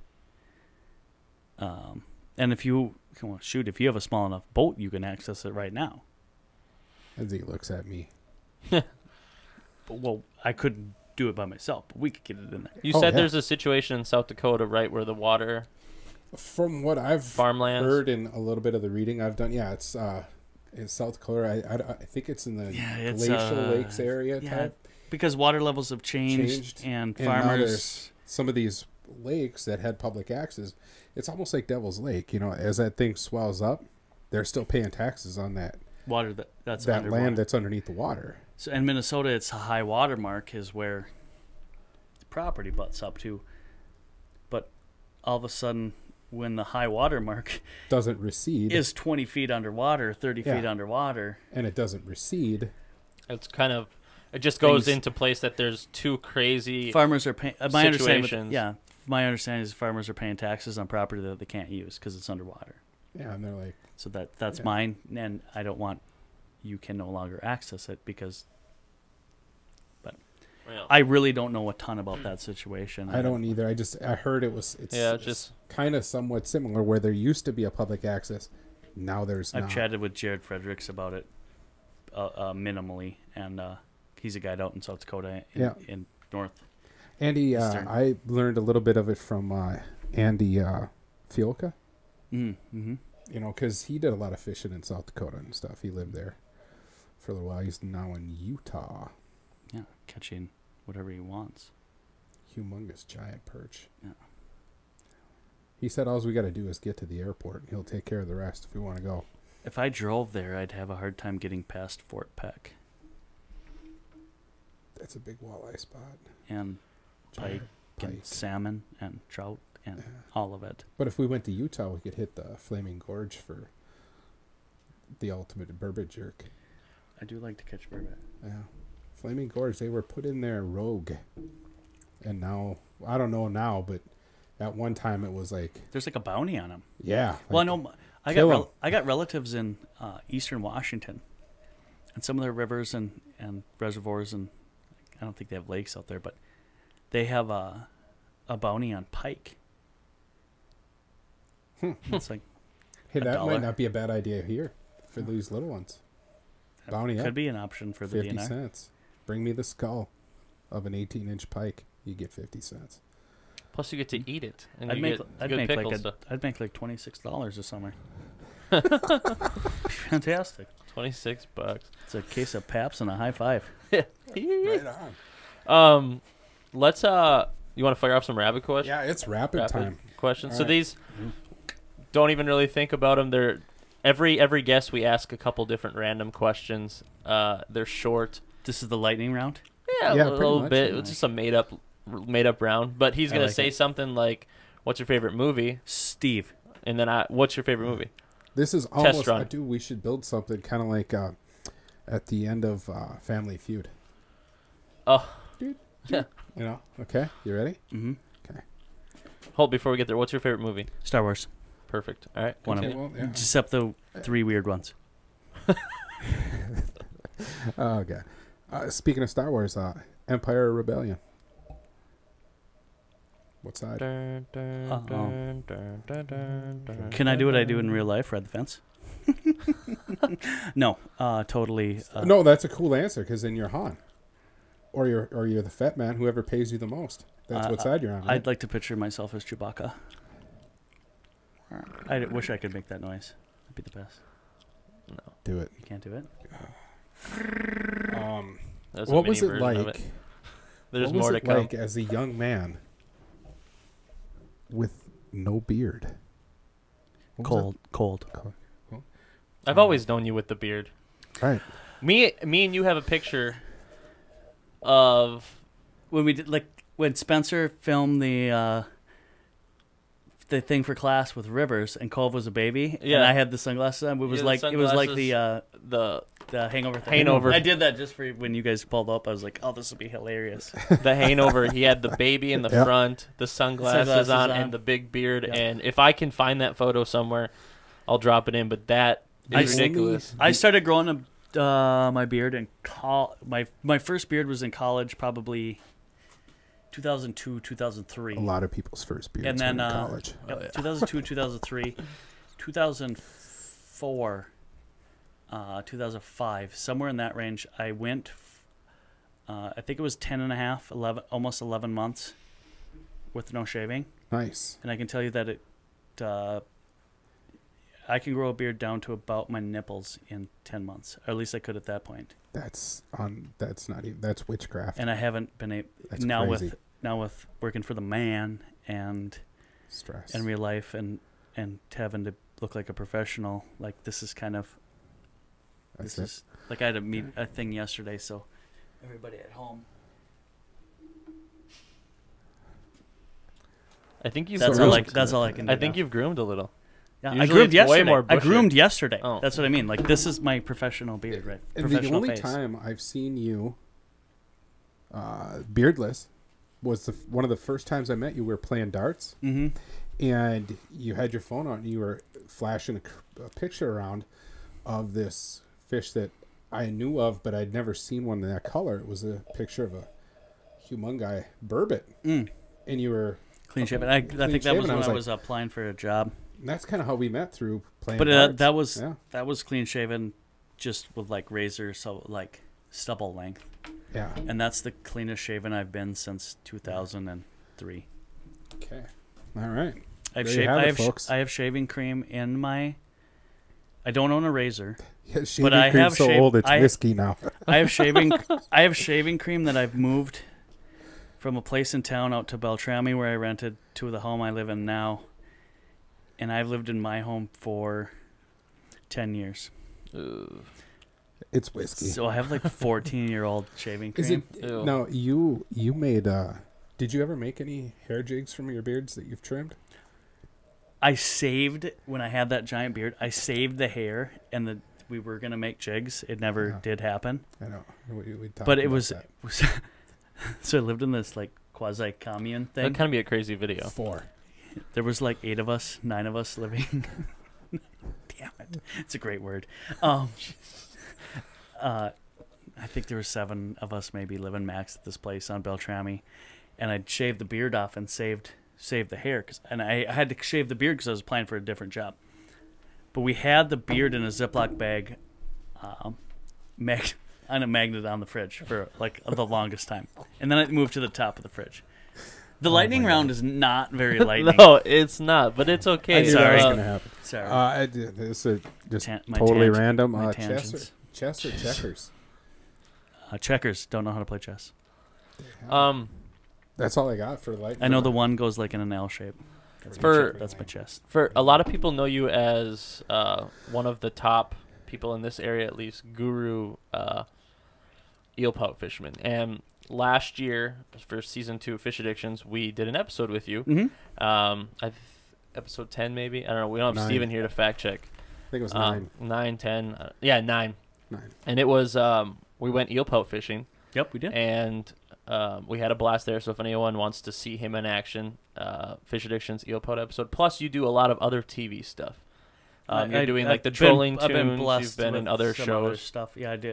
Um, and if you well, shoot, if you have a small enough boat, you can access it right now. As he looks at me. But, well, I couldn't do it by myself, but we could get it in there. You Oh, said yeah. there's a situation in South Dakota, right, where the water From what I've farmlands. heard in a little bit of the reading I've done, yeah, it's uh, in South Dakota. I, I, I think it's in the Yeah, it's, glacial uh, lakes area yeah, type. Because water levels have changed, Changed, and and now farmers. there's some of these lakes that had public access. It's almost like Devil's Lake. You know, as that thing swells up, they're still paying taxes on that Water that that's that underwater. land that's underneath the water. So in Minnesota, it's a high water mark is where the property butts up to. But all of a sudden, when the high water mark Doesn't recede, is twenty feet underwater, thirty feet Yeah. underwater, and it doesn't recede. It's kind of it just goes Things- into place that there's two crazy. farmers are paying. Uh, my understanding, with- Situations. yeah, my understanding is farmers are paying taxes on property that they can't use because it's underwater. Yeah, and they're like, So that that's Yeah. mine, and I don't want you can no longer access it because Well, I really don't know a ton about that situation. I don't either. I just I heard it was it's, Yeah, it's just- kind of somewhat similar where there used to be a public access, now there's I've not. chatted with Jared Fredericks about it uh, uh, minimally, and uh, he's a guide out in South Dakota in, Yeah. in North. Andy, uh, Eastern. I learned a little bit of it from uh, Andy uh, Fiolka. Mm-hmm. You know, because he did a lot of fishing in South Dakota and stuff. He lived there for a little while. He's now in Utah. Yeah, catching whatever he wants. Humongous giant perch. Yeah. He said all we got to do is get to the airport, and he'll take care of the rest if we want to go. If I drove there, I'd have a hard time getting past Fort Peck That's a big walleye spot. and pike Giant and pike. salmon and trout and Yeah. all of it. But if we went to Utah, we could hit the Flaming Gorge for the ultimate burbot jerk. I do like to catch burbot. Yeah. Flaming Gorge, they were put in there rogue. And now, I don't know now, but at one time it was like, There's like a bounty on them. yeah. Well, I like- know m- I got kill 'em. rel- I got relatives in uh, eastern Washington, and some of their rivers and, and reservoirs, and I don't think they have lakes out there, but they have a a bounty on pike. It's like Hey, a that dollar. might not be a bad idea here for these little ones. Bounty could up. be an option for the fifty D N R. cents. Bring me the skull of an eighteen inch pike. You get fifty cents. plus you get to eat it, and I'd you make get I'd good make pickle like a, stuff. I'd make like twenty six dollars this summer. Fantastic! Twenty-six bucks. It's a case of Paps and a high five. Right on. Um, let's uh, you want to fire off some rabbit questions? Yeah, it's rapid, Rapid time. questions. All So right. these don't even really think about them. They're every every guest we ask a couple different random questions. Uh, they're short. This is the lightning round. Yeah, Yeah, a pretty little much. bit. Nice. It's just a made up made up round. But he's I gonna like say it. something like, "What's your favorite movie?" Steve. And then I, "What's your favorite movie?" This is almost. run. I do. We should build something kind of like uh, at the end of uh, Family Feud. Oh, You know? Okay. You ready? Mm-hmm. hold before we get there. What's your favorite movie? Star Wars. Perfect. All right. One of continue. Well, yeah. Except the three weird ones. Oh, okay. Uh, speaking of Star Wars, uh, Empire or Rebellion? What side? Dun, dun, Uh-oh. dun, dun, dun, dun, dun, Can I do what I do in dun. real life? Ride the fence? No, uh, totally. Uh, No, that's a cool answer because then you're Han, or you're or you're the Fat Man, whoever pays you the most. That's Uh, what side you're on. Right? I'd like to picture myself as Chewbacca. I d- wish I could make that noise. That'd be the best. No, do it. You can't do it? Um, that's a what mini was it version of like? it. There's what was more to it come. like as a young man with no beard? What was Cold, cold. it? Cold. I've always known you with the beard. Right. Me, me, and you have a picture of When we did, like, when Spencer filmed the uh, the thing for class with Rivers, and Cove was a baby, and Yeah. I had the sunglasses on. It was had the like it was like the uh, the the Hangover thing. Hangover. I did that just for when you guys pulled up. I was like, oh, this would be hilarious. the hangover. He had the baby in the Yep. front, the sunglasses, Sunglasses on, on. and the big beard. Yeah. And if I can find that photo somewhere, I'll drop it in. But that I is ridiculous. I started growing a, uh, my beard in col- my my first beard was in college, probably two thousand two, two thousand three. A lot of people's first beards And then, were in uh, college. Yep, two thousand two, two thousand three, two thousand four, uh, two thousand five, somewhere in that range. I went, f- uh, I think it was ten and a half, eleven, almost eleven months with no shaving. Nice. And I can tell you that it, uh, I can grow a beard down to about my nipples in ten months, or at least I could at that point. That's on. That's not even. That's witchcraft. And I haven't been able That's now crazy. with now with working for the man and Stress. in real life and and having to look like a professional. Like this is kind of That's this it. is like I had a meet a thing yesterday, so everybody at home. I think you've That's So all really- I that's all I can do. I think now. you've groomed a little. Yeah, I usually groomed it's way yesterday. more I bushy. groomed yesterday. Oh. That's what I mean. Like this is my professional beard, right? And the Professional only face. time I've seen you uh, beardless was the, f- one of the first times I met you. We were playing darts, Mm-hmm. and you had your phone out, and you were flashing a, c- a picture around of this fish that I knew of, but I'd never seen one in that color. It was a picture of a humungi burbot, Mm. and you were. Clean shaven. I, I think that was shaven, I when was I like- was applying for a job. And that's kind of how we met through playing. But uh, darts. that was yeah, that was clean shaven, just with like razor, so like stubble length, yeah. and that's the cleanest shaven I've been since two thousand three. Okay, all right. I've There you shaved. have I it, have sh- folks. I have shaving cream in my. I don't own a razor. Yeah, shaving I cream's have so shaved- old it's I- whiskey now. I have shaving. I have shaving cream that I've moved from a place in town out to Beltrami, where I rented to the home I live in now, and I've lived in my home for ten years. Ugh. It's whiskey. So I have like fourteen year old shaving cream. Is it Ew. no? You you made. uh Did you ever make any hair jigs from your beards that you've trimmed? I saved when I had that giant beard. I saved the hair, and the we were gonna make jigs. It never Yeah. did happen. I know. We, we talked But it about was, that. was so I lived in this like quasi commune thing. That'd kind of be a crazy video. four. There was like eight of us, nine of us living. Damn it, it's a great word. Um, uh, I think there were seven of us maybe living max at this place on Beltrami, and I'd shaved the beard off and saved saved the hair, cause, and I, I had to shave the beard because I was applying for a different job. But we had the beard in a Ziploc bag, um, mag- on a magnet on the fridge for like the longest time, and then it moved to the top of the fridge. The Oh lightning my round God. is not very lightning. No, it's not, but it's I okay. knew Sorry. that was Uh, gonna happen. Sorry. Uh, I did- this is just Tan- my totally tangent- random. my Uh, chess, or, tangents. chess or checkers? Uh, checkers. Don't know how to play chess. um, That's all I got for light. I know the one goes like in an L shape. That's my For- che- that's my chest. for a lot of people know you as uh, one of the top people in this area, at least, guru uh, eel pout fisherman. And last year, for season two of Fish Addictions, we did an episode with you. Mm-hmm. Um, I th- episode ten maybe. I don't know. We don't have Nine. Steven here to fact check. I think it was Um, nine. nine, ten. Uh, yeah, nine. Nine. And it was um, we went eel pout fishing. Yep, we did. And um, we had a blast there. So if anyone wants to see him in action, uh, Fish Addictions Eel Pout episode. Plus, you do a lot of other T V stuff. Um, I- you're I- doing I've like the been- trolling I've been tunes. blessed You've been in with other some shows. stuff. Yeah, I did.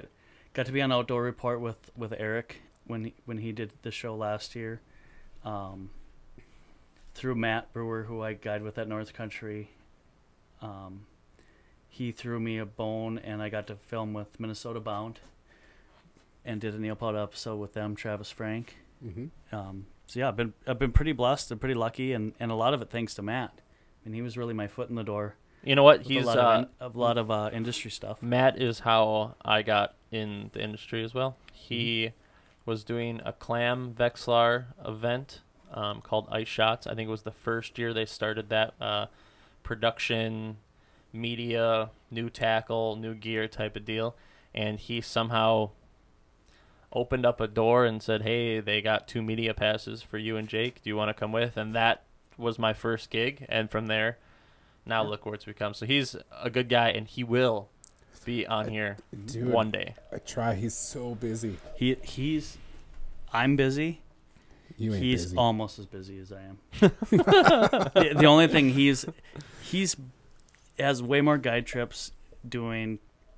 got to be on Outdoor Report with, with Eric when he, when he did the show last year. Um, through Matt Brewer, who I guide with at North Country. Um, he threw me a bone, and I got to film with Minnesota Bound and did a Neil Pout episode with them, Travis Frank. Mm-hmm. Um, so yeah, I've been I've been pretty blessed and pretty lucky, and, and a lot of it thanks to Matt. I mean, he was really my foot in the door. You know what? with He's a lot uh, of, in, a lot of uh, industry stuff. Matt is how I got in the industry as well. He mm-hmm. was doing a Clam Vexlar event um, called Ice Shots. I think it was the first year they started that uh, production, media, new tackle, new gear type of deal. And he somehow opened up a door and said, hey, they got two media passes for you and Jake. Do you want to come with? And that was my first gig. And from there, now look where it's become. So he's a good guy, and he will be on I, here dude, one day. I try. He's so busy. He he's, I'm busy. You ain't he's busy. almost as busy as I am. the, the only thing he's he's has way more guide trips doing,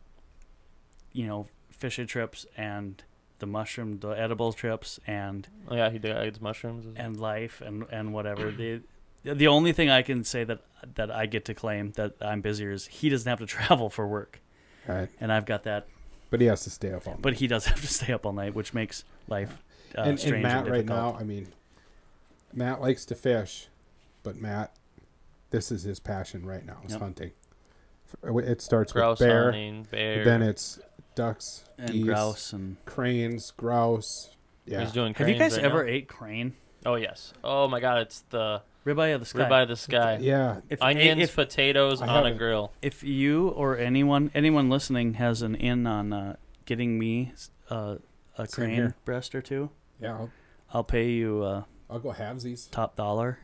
you know, fishing trips and the mushroom, the edible trips, and oh yeah, he guides mushrooms as well. and life and and whatever. the The only thing I can say that that I get to claim that I'm busier is he doesn't have to travel for work, Right. and I've got that. But he has to stay up all night. But he does have to stay up all night, which makes life uh, and, strange and Matt and right difficult. now, I mean, Matt likes to fish, but Matt, this is his passion right now, is Yep. hunting. It starts Grouse with bear, hunting, bear. then it's ducks, and geese, grouse and cranes, grouse. Yeah. He's doing have you cranes guys right ever now. ate crane? Oh yes. Oh my God, it's the Ribeye of the sky. ribeye of the sky. Yeah. If, Onions, if, potatoes I on a haven't. grill. if you or anyone anyone listening has an in on uh, getting me uh, a Same crane here. breast or two, Yeah. I'll, I'll pay you uh, I'll go halvesies. top dollar.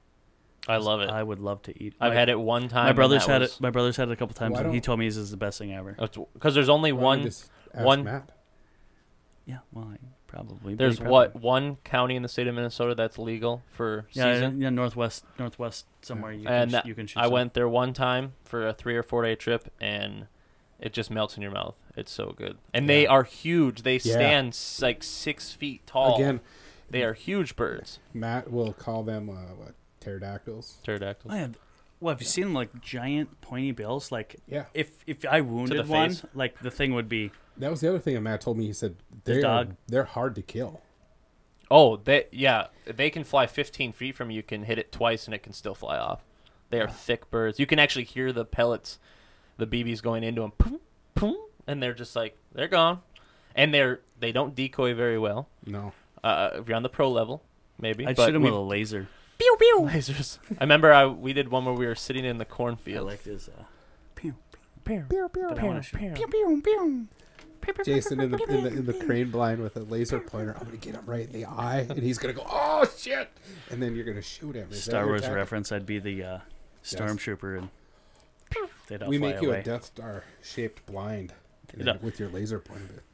I love it. I would love to eat. I've my, had it one time. My and brother's that had was- it. My brother's had it a couple times, Why and he don't- told me this is the best thing ever. Because there's only Why don't you one. just ask one- Matt? Yeah, well, I probably. There's pretty what probably. one county in the state of Minnesota that's legal for Yeah, season. yeah, northwest, northwest somewhere. You And can, sh- that- you can shoot. I some. went there one time for a three or four day trip, and it just melts in your mouth. It's so good, and they Yeah. are huge. They Yeah. stand s- like six feet tall. Again, they are huge birds. Matt will call them, uh, what, pterodactyls? Pterodactyls. Oh, yeah. Well, have you seen like giant pointy bills? Like, Yeah. if if I wounded the one, face? like the thing would be. That was the other thing that Matt told me. He said The they are, dog. they're hard to kill. Oh, they yeah, they can fly fifteen feet from you. You can hit it twice, and it can still fly off. They are thick birds. You can actually hear the pellets, the B Bs going into them, boom, boom, and they're just like they're gone, and they're they don't decoy very well. No. Uh, if you're on the pro level, maybe. I'd but shoot him we- with a laser. pew pew lasers. I remember I we did one where we were sitting in the I cornfield. like his. Uh, pew, Pew, Pew, pew, but I pew. want to shoot. pew. Pew, pew, pew. Jason in the, in the in the crane blind with a laser pointer. I'm gonna get him right in the eye, and he's gonna go, "Oh shit!" And then you're gonna shoot him. Is that Star your Wars tactic? reference. I'd be the uh, stormtrooper, and they'd all We fly make you away. a Death Star shaped blind and Yeah. then with your laser pointer.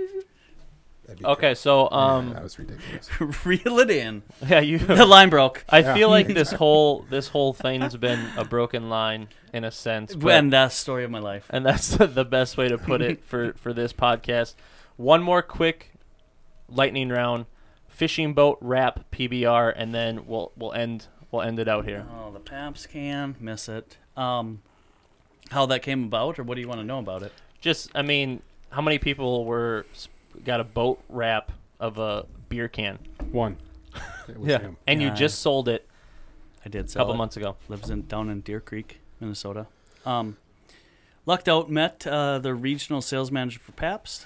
That'd be Okay, so great. um, Yeah, that was ridiculous. Reel it in. yeah, you. The line broke. I Yeah. feel like this whole this whole thing's been a broken line in a sense, but, And that's the story of my life. and that's the best way to put it for for this podcast. One more quick lightning round, fishing boat wrap P B R, and then we'll we'll end we'll end it out here. Oh, the Paps can miss it. Um, how that came about, or what do you want to know about it? Just, I mean, how many people were got a boat wrap of a beer can? One. It was him. and you Yeah. just sold it I did a sell couple it. months ago. Lives in down in Deer Creek, Minnesota. Um, lucked out, met uh, the regional sales manager for Pabst,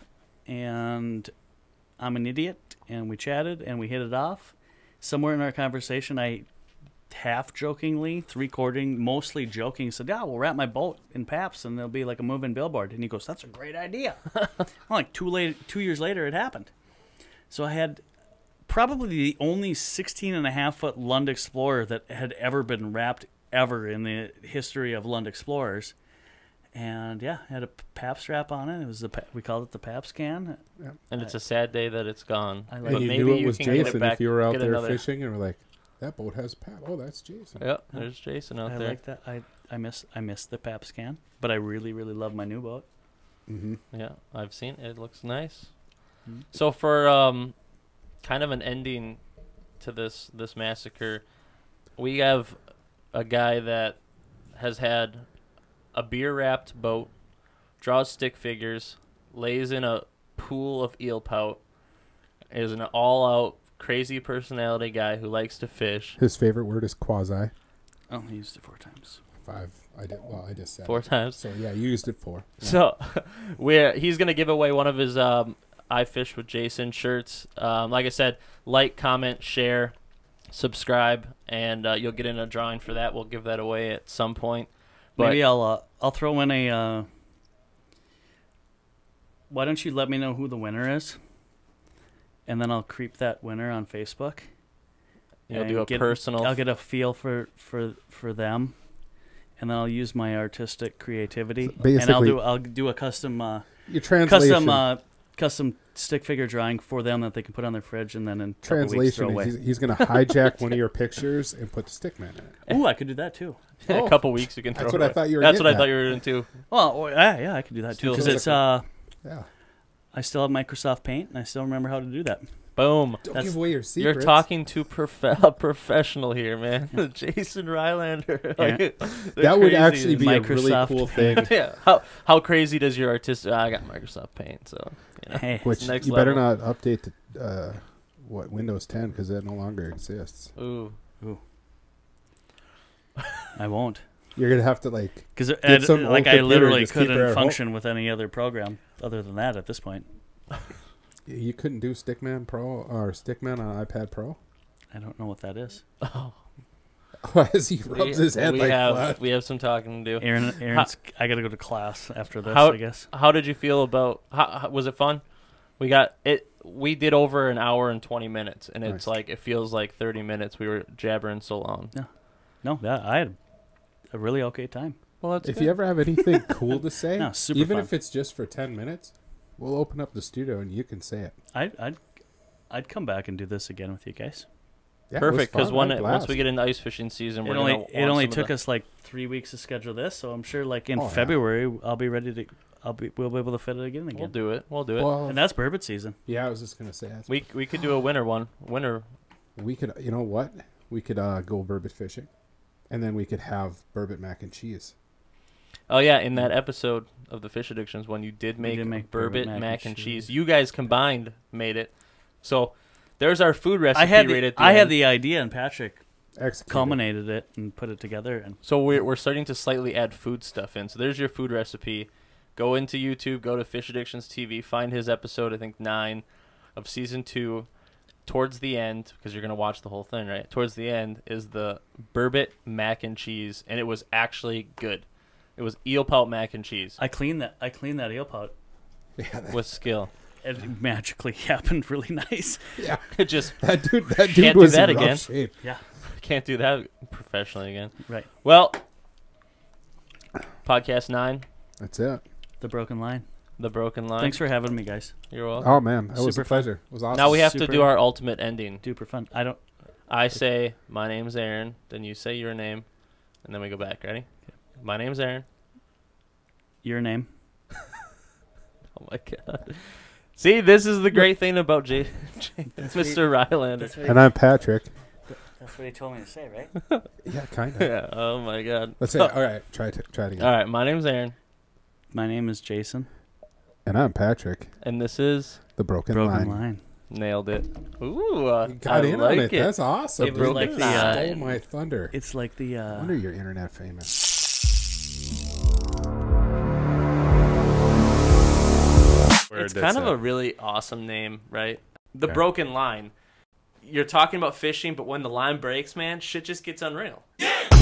and I'm an idiot, and we chatted and we hit it off. Somewhere in our conversation, I half jokingly, three quartering, mostly joking, said, "Yeah, we'll wrap my boat in Pabst, and there'll be like a moving billboard." And he goes, "That's a great idea." Well, like two late, two years later, it happened. So I had probably the only sixteen and a half foot Lund Explorer that had ever been wrapped ever in the history of Lund Explorers. And yeah, had a Pabst wrap on it. It was the Pa- we called it the Pabst can. And it's a sad day that it's gone. I like but And you maybe knew it you was can get it Jason back, if you were out get there another- fishing and were like, "That boat has pap." Oh, that's Jason. Yep, there's Jason out I there. like that. I I miss I miss the Pabst can, but I really really love my new boat. Mm-hmm. Yeah, I've seen it. It looks nice. Mhm. So for um, kind of an ending to this this massacre, we have a guy that has had a beer-wrapped boat, draws stick figures, lays in a pool of eel pout, is an all-out crazy personality guy who likes to fish. His favorite word is quasi. I only used it four times. Five. I did. Well, I just said Four it. times. So yeah, you used it four. Yeah. So we're he's gonna give away one of his um, I Fish with Jason shirts. Um, like I said, like, comment, share, subscribe, and uh, you'll get in a drawing for that. We'll give that away at some point. But Maybe I'll uh, I'll throw in a. Uh, why don't you let me know who the winner is, and then I'll creep that winner on Facebook. you'll and do a get- personal. I'll get a feel for for for them, and then I'll use my artistic creativity, So and I'll basically- do I'll do a custom uh, Your translation. custom uh, custom stick figure drawing for them that they can put on their fridge, and then in a couple weeks throw translation. away. Is he's, he's going to hijack one of your pictures and put the stickman in it. Ooh, I could do that too. in Oh, a couple weeks you can throw. That's it what I away. thought you were That's what getting I thought at. you were doing too. Well, or- yeah, yeah, I could do that too Still because feels it's like uh, Yeah. I still have Microsoft Paint, and I still remember how to do that. Boom. Don't That's- give away your You're secrets. talking to prof- a professional here, man. Jason Rylander. Like, they're That would crazy. actually be a really Microsoft cool thing. Yeah. How how crazy does your artist? I got Microsoft Paint, so you know. Hey, Which next you better level. not update to uh, what Windows ten because that no longer exists. Ooh. I won't. You're gonna have to like Because some old like I computer, literally just keep it couldn't at home. function with any other program other than that at this point. you couldn't do Stickman Pro or Stickman on iPad Pro. I don't know what that is. Oh. As he We, rubs his head we like have that. we have some talking to do. Aaron, Aaron's. I got to go to class after this. How- I guess. How did you feel about? How, how, was it fun? We got it. We did over an hour and twenty minutes, and it's Nice. like it feels like thirty minutes. We were jabbering so long. No, that I had a really okay time. Well, that's If good. you ever have anything cool to say, No, super even fun. if it's just for ten minutes, we'll open up the studio and you can say it. I, I'd, I'd come back and do this again with you guys. Yeah, it was Perfect, because fun. I when had it, a once blast. we get into ice fishing season, It we're only gonna it want only some of took the- us like three weeks to schedule this, so I'm sure like in Oh, yeah. February I'll be ready to. I'll be we'll be able to fit it again We'll again. do it. We'll do it. Well, And that's burbot season. yeah, I was just gonna say that's we we could do a winter one. Winter. we could. You know what? We could uh, go burbot fishing, and then we could have burbot mac and cheese. Oh yeah, in that episode of the Fish Addictions one, you did We make, did make burbot burbot mac, and cheese. You guys combined made it. So there's our food recipe I had right the, at the I end. had the idea, and Patrick Executed. culminated it and put it together. And So we're we're starting to slightly add food stuff in. So there's your food recipe. Go into YouTube, go to Fish Addictions T V, find his episode, I think nine of season two. Towards the end, because you're gonna watch the whole thing, right? Towards the end is the burbot mac and cheese, and it was actually good. It was eel pout mac and cheese I cleaned that. I cleaned that eel pot. Yeah, that, with skill. It magically happened really nice. yeah. It just That dude. That dude Can't do was that in rough again. shape. Yeah. can't do that professionally again. Right. Well, podcast nine, That's it. The broken line. the broken line. Thanks for having me, guys. You're welcome. Oh man, that was Super a fun. pleasure. It was awesome. Now we have to Super. do our ultimate ending. Super fun. I don't. I say my name's Aaron, then you say your name, and then we go back. Ready? My name's Aaron. Your name. Oh my god. See, this is the great thing about J- J- That's Mister Rylander. And I'm Patrick. That's what he told me to say, right? Yeah, kind of. Yeah. Oh my god. Let's say. All right, try it. Try it again. All right. My name's Aaron, My name is Jason. And I'm Patrick. and this is The broken, Broken line. line. nailed it. Ooh, uh, You got I in like on it. it. That's awesome. It dude. was like You the, uh, stole my thunder. It's like the. I Uh, wonder you're internet famous. It's kind of a really awesome name, right? The Yeah. broken line. You're talking about fishing, but when the line breaks, man, shit just gets unreal. Yeah.